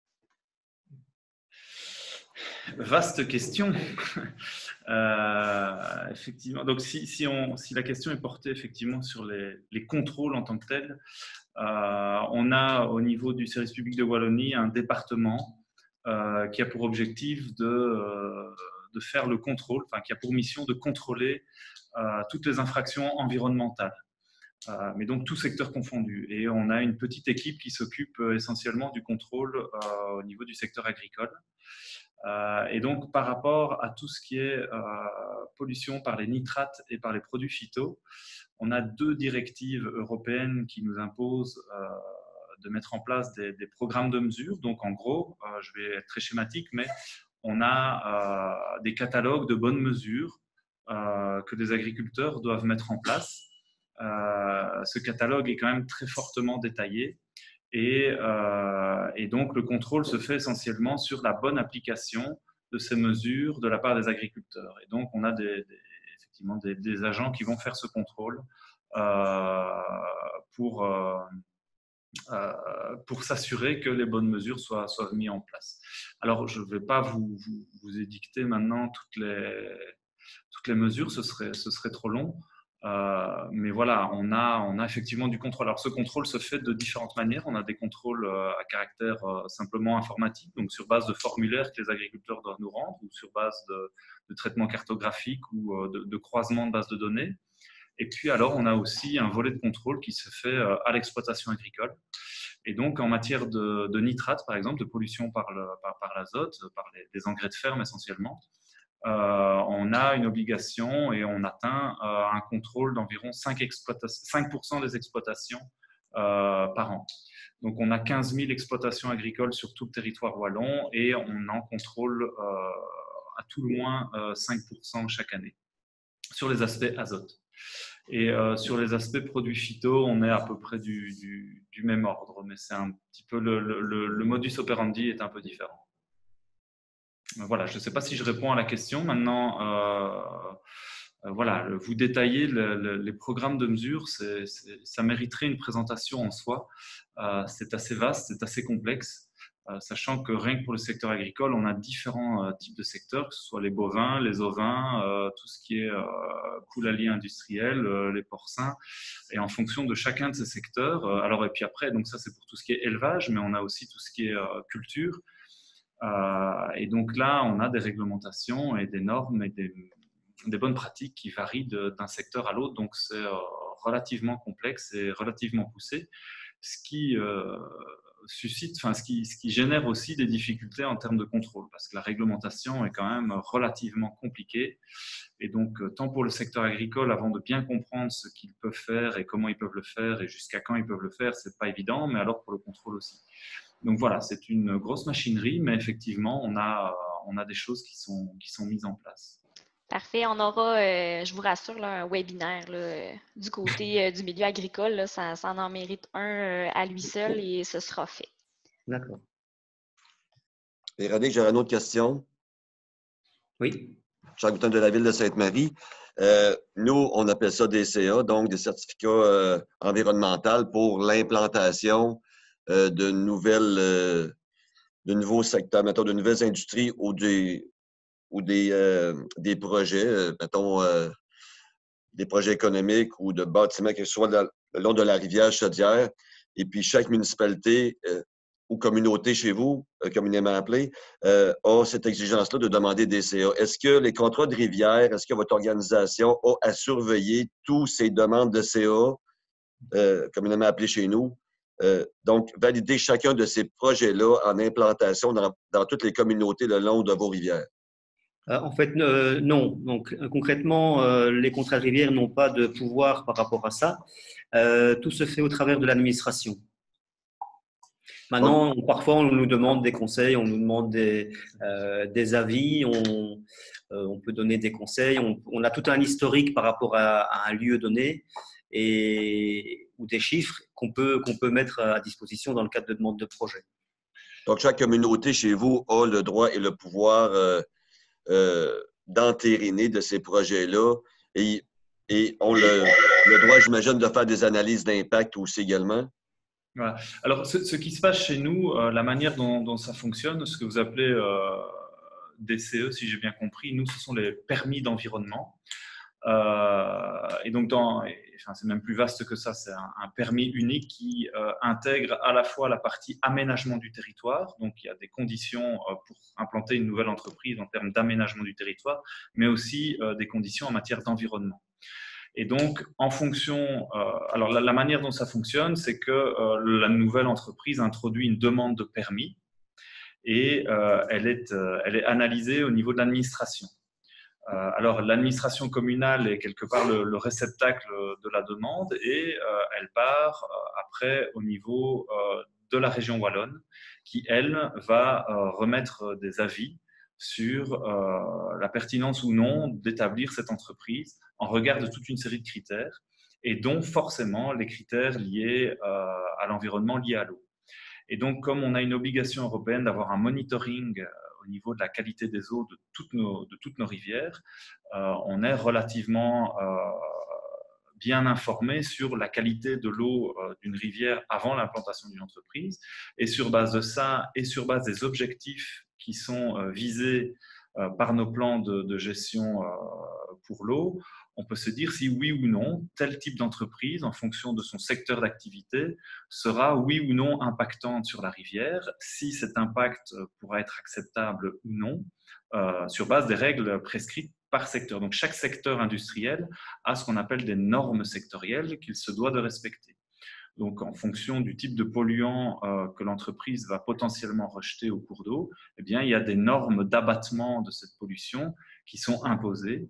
Vaste question. Effectivement. Donc, si la question est portée effectivement sur les contrôles en tant que tels, on a au niveau du service public de Wallonie un département qui a pour objectif de faire le contrôle, enfin qui a pour mission de contrôler toutes les infractions environnementales. Mais donc tout secteur confondu. Et on a une petite équipe qui s'occupe essentiellement du contrôle au niveau du secteur agricole. Et donc par rapport à tout ce qui est pollution par les nitrates et par les produits phyto, on a 2 directives européennes qui nous imposent de mettre en place des programmes de mesure. Donc en gros, je vais être très schématique, mais on a des catalogues de bonnes mesures que des agriculteurs doivent mettre en place. Ce catalogue est quand même très fortement détaillé et donc le contrôle se fait essentiellement sur la bonne application de ces mesures de la part des agriculteurs. Et donc on a effectivement des agents qui vont faire ce contrôle pour s'assurer que les bonnes mesures soient mises en place. Alors, je ne vais pas vous édicter maintenant toutes les mesures, ce serait trop long. Mais voilà, on a effectivement du contrôle. Alors, ce contrôle se fait de différentes manières. On a des contrôles à caractère simplement informatique, donc sur base de formulaires que les agriculteurs doivent nous rendre, ou sur base de traitements cartographiques ou de croisement de bases de données. Et puis alors, on a aussi un volet de contrôle qui se fait à l'exploitation agricole. Et donc, en matière de nitrates, par exemple, de pollution par l'azote, par les engrais de ferme essentiellement, on a une obligation et on atteint un contrôle d'environ 5% des exploitations par an. Donc, on a 15 000 exploitations agricoles sur tout le territoire wallon et on en contrôle à tout le moins 5% chaque année sur les aspects azote. Et sur les aspects produits phyto, on est à peu près du même ordre, mais c'est un petit peu le modus operandi est un peu différent. Voilà, je ne sais pas si je réponds à la question. Maintenant, voilà, vous détaillez les programmes de mesure, ça mériterait une présentation en soi. C'est assez vaste, c'est assez complexe. Sachant que rien que pour le secteur agricole, on a différents types de secteurs, que ce soit les bovins, les ovins, tout ce qui est poulailler industriel, les porcins. Et en fonction de chacun de ces secteurs, alors et puis après, donc ça c'est pour tout ce qui est élevage, mais on a aussi tout ce qui est culture. Et donc là, on a des réglementations et des normes et des bonnes pratiques qui varient d'un secteur à l'autre. Donc c'est relativement complexe et relativement poussé, ce qui ce qui génère aussi des difficultés en termes de contrôle, parce que la réglementation est quand même relativement compliquée. Et donc, tant pour le secteur agricole, avant de bien comprendre ce qu'ils peuvent faire et comment ils peuvent le faire et jusqu'à quand ils peuvent le faire, c'est pas évident, mais alors pour le contrôle aussi. Donc voilà, c'est une grosse machinerie, mais effectivement, on a des choses qui sont mises en place. Parfait. On aura, je vous rassure, là, un webinaire là, du côté du milieu agricole. Là, ça en mérite un à lui seul et ce sera fait. D'accord. Véronique, j'aurais une autre question. Oui. Jacques Boutin de la ville de Sainte-Marie. Nous, on appelle ça des CA, donc des certificats environnementaux pour l'implantation de nouveaux secteurs, mettons, de nouvelles industries ou des projets, mettons, des projets économiques ou de bâtiments qui soient le long de la rivière Chaudière. Et puis, chaque municipalité ou communauté chez vous, communément appelée, a cette exigence-là de demander des CA. Est-ce que les contrats de rivière, est-ce que votre organisation a à surveiller toutes ces demandes de CA, communément appelées chez nous? Donc, valider chacun de ces projets-là en implantation dans toutes les communautés le long de vos rivières. En fait, non. Donc, concrètement, les contrats de rivière n'ont pas de pouvoir par rapport à ça. Tout se fait au travers de l'administration. Maintenant, parfois, on nous demande des conseils, on nous demande des avis, on peut donner des conseils. On a tout un historique par rapport à un lieu donné ou des chiffres qu'on peut mettre à disposition dans le cadre de demande de projet. Donc, chaque communauté chez vous a le droit et le pouvoir d'entériner de ces projets-là et ont le droit, j'imagine, de faire des analyses d'impact aussi également. Voilà. Alors, ce qui se passe chez nous, la manière dont ça fonctionne, ce que vous appelez DCE, si j'ai bien compris, nous, ce sont les permis d'environnement. Et donc, c'est même plus vaste que ça, c'est un permis unique qui intègre à la fois la partie aménagement du territoire, donc il y a des conditions pour implanter une nouvelle entreprise en termes d'aménagement du territoire, mais aussi des conditions en matière d'environnement. Et donc, en fonction, alors la manière dont ça fonctionne, c'est que la nouvelle entreprise introduit une demande de permis et elle est analysée au niveau de l'administration. Alors, l'administration communale est quelque part le réceptacle de la demande et elle part après au niveau de la région wallonne qui, elle, va remettre des avis sur la pertinence ou non d'établir cette entreprise en regard de toute une série de critères et dont forcément les critères liés à l'environnement, liés à l'eau. Et donc, comme on a une obligation européenne d'avoir un monitoring au niveau de la qualité des eaux de toutes nos rivières, on est relativement bien informé sur la qualité de l'eau d'une rivière avant l'implantation d'une entreprise. Et sur base de ça, et sur base des objectifs qui sont visés par nos plans de gestion pour l'eau, on peut se dire si oui ou non, tel type d'entreprise, en fonction de son secteur d'activité, sera oui ou non impactante sur la rivière, si cet impact pourra être acceptable ou non, sur base des règles prescrites par secteur. Donc, chaque secteur industriel a ce qu'on appelle des normes sectorielles qu'il se doit de respecter. Donc, en fonction du type de polluant que l'entreprise va potentiellement rejeter au cours d'eau, eh bien, il y a des normes d'abattement de cette pollution qui sont imposées.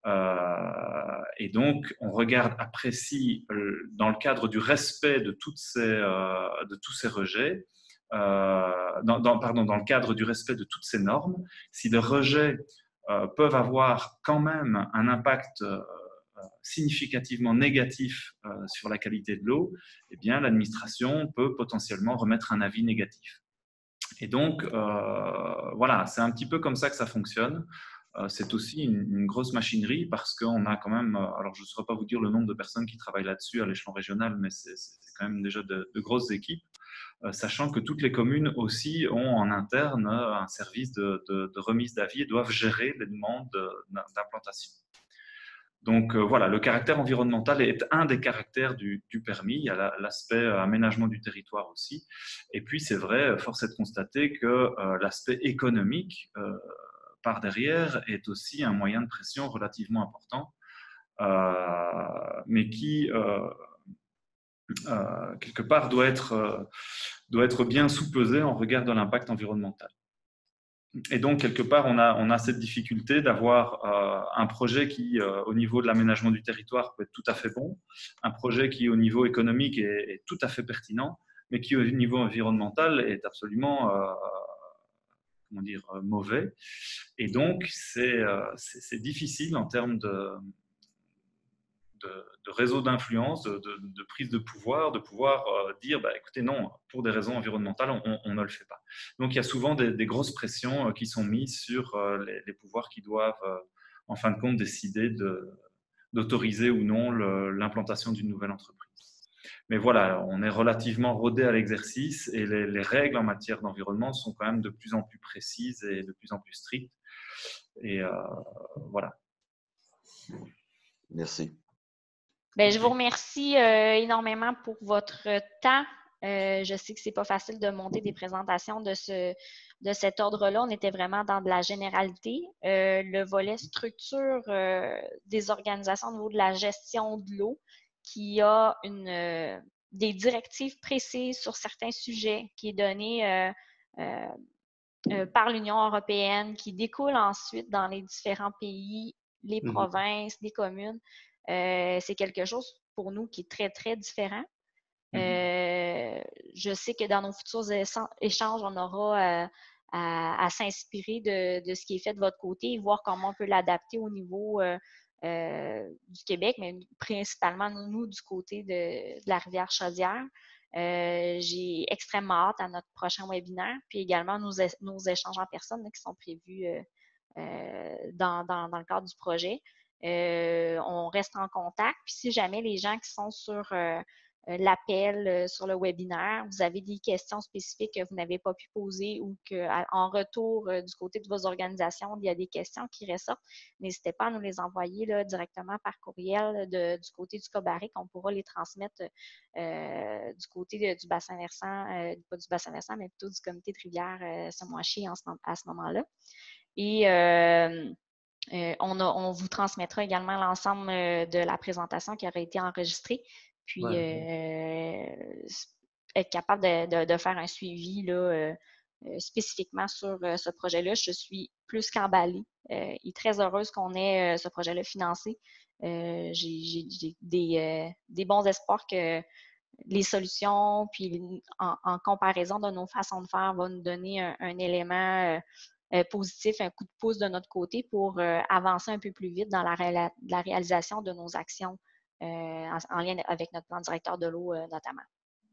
Et donc, on regarde après si, dans le cadre du respect de tous ces rejets, dans le cadre du respect de toutes ces normes, si les rejets peuvent avoir quand même un impact significativement négatif sur la qualité de l'eau, eh bien, l'administration peut potentiellement remettre un avis négatif. Et donc, voilà, c'est un petit peu comme ça que ça fonctionne. C'est aussi une grosse machinerie parce qu'on a quand même, alors je ne saurais pas vous dire le nombre de personnes qui travaillent là-dessus à l'échelon régional, mais c'est quand même déjà de grosses équipes, sachant que toutes les communes aussi ont en interne un service de remise d'avis et doivent gérer les demandes d'implantation. Donc voilà, le caractère environnemental est un des caractères du permis. Il y a l'aspect aménagement du territoire aussi. Et puis c'est vrai, force est de constater que l'aspect économique par derrière est aussi un moyen de pression relativement important, mais qui quelque part doit être bien sous-pesé en regard de l'impact environnemental. Et donc, quelque part, on a cette difficulté d'avoir un projet qui, au niveau de l'aménagement du territoire, peut être tout à fait bon, un projet qui, au niveau économique, est tout à fait pertinent, mais qui, au niveau environnemental, est absolument mauvais. Et donc, c'est difficile en termes de réseau d'influence, de prise de pouvoir, de pouvoir dire écoutez, non, pour des raisons environnementales, on ne le fait pas. Donc, il y a souvent des grosses pressions qui sont mises sur les pouvoirs qui doivent, en fin de compte, décider d'autoriser ou non l'implantation d'une nouvelle entreprise. Mais voilà, on est relativement rodé à l'exercice et les règles en matière d'environnement sont quand même de plus en plus précises et de plus en plus strictes. Et voilà. Merci. Bien, je vous remercie énormément pour votre temps. Je sais que ce n'est pas facile de monter des présentations de cet ordre-là. On était vraiment dans de la généralité. Le volet structure des organisations au niveau de la gestion de l'eau, qui a des directives précises sur certains sujets, qui est donné par l'Union européenne, qui découle ensuite dans les différents pays, les provinces, les communes. C'est quelque chose pour nous qui est très, très différent. Je sais que dans nos futurs échanges, on aura à s'inspirer de ce qui est fait de votre côté et voir comment on peut l'adapter au niveau du Québec, mais principalement nous du côté de la rivière Chaudière. J'ai extrêmement hâte à notre prochain webinaire, puis également nos échanges en personne qui sont prévus dans le cadre du projet. On reste en contact. Puis si jamais les gens qui sont sur l'appel, sur le webinaire, vous avez des questions spécifiques que vous n'avez pas pu poser ou qu'en retour du côté de vos organisations, il y a des questions qui ressortent, n'hésitez pas à nous les envoyer là, directement par courriel du côté du Cobarrique. On pourra les transmettre du côté du bassin versant, pas du bassin versant, mais plutôt du comité de rivière Semois-Chier à ce moment-là. Et on vous transmettra également l'ensemble de la présentation qui aura été enregistrée, puis être capable de faire un suivi là, spécifiquement sur ce projet-là. Je suis plus qu'emballée et très heureuse qu'on ait ce projet-là financé. J'ai des bons espoirs que les solutions, puis en comparaison de nos façons de faire, va nous donner un élément positif, un coup de pouce de notre côté pour avancer un peu plus vite dans la réalisation de nos actions en lien avec notre plan directeur de l'eau notamment.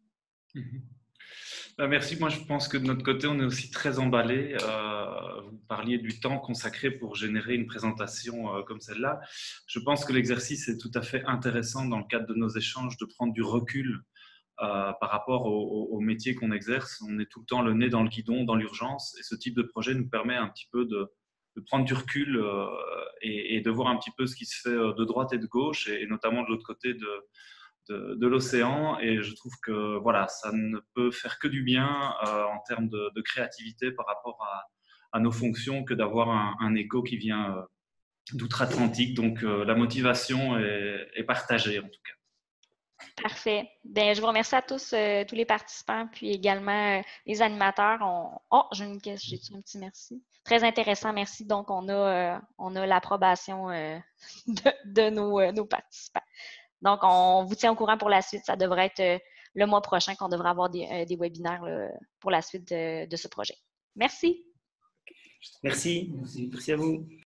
Merci. Moi, je pense que de notre côté, on est aussi très emballés. Vous parliez du temps consacré pour générer une présentation comme celle-là. Je pense que l'exercice est tout à fait intéressant dans le cadre de nos échanges de prendre du recul par rapport au métier qu'on exerce. On est tout le temps le nez dans le guidon, dans l'urgence, et ce type de projet nous permet un petit peu de prendre du recul et de voir un petit peu ce qui se fait de droite et de gauche, et notamment de l'autre côté de l'océan. Et je trouve que voilà, ça ne peut faire que du bien en termes de créativité par rapport à nos fonctions que d'avoir un écho qui vient d'outre-Atlantique. Donc la motivation est partagée en tout cas. Parfait. Bien, je vous remercie à tous, tous les participants, puis également les animateurs. Oh, j'ai un petit merci. Très intéressant, merci. Donc, on a l'approbation de nos participants. Donc, on vous tient au courant pour la suite. Ça devrait être le mois prochain qu'on devrait avoir des webinaires là, pour la suite de ce projet. Merci. Merci à vous.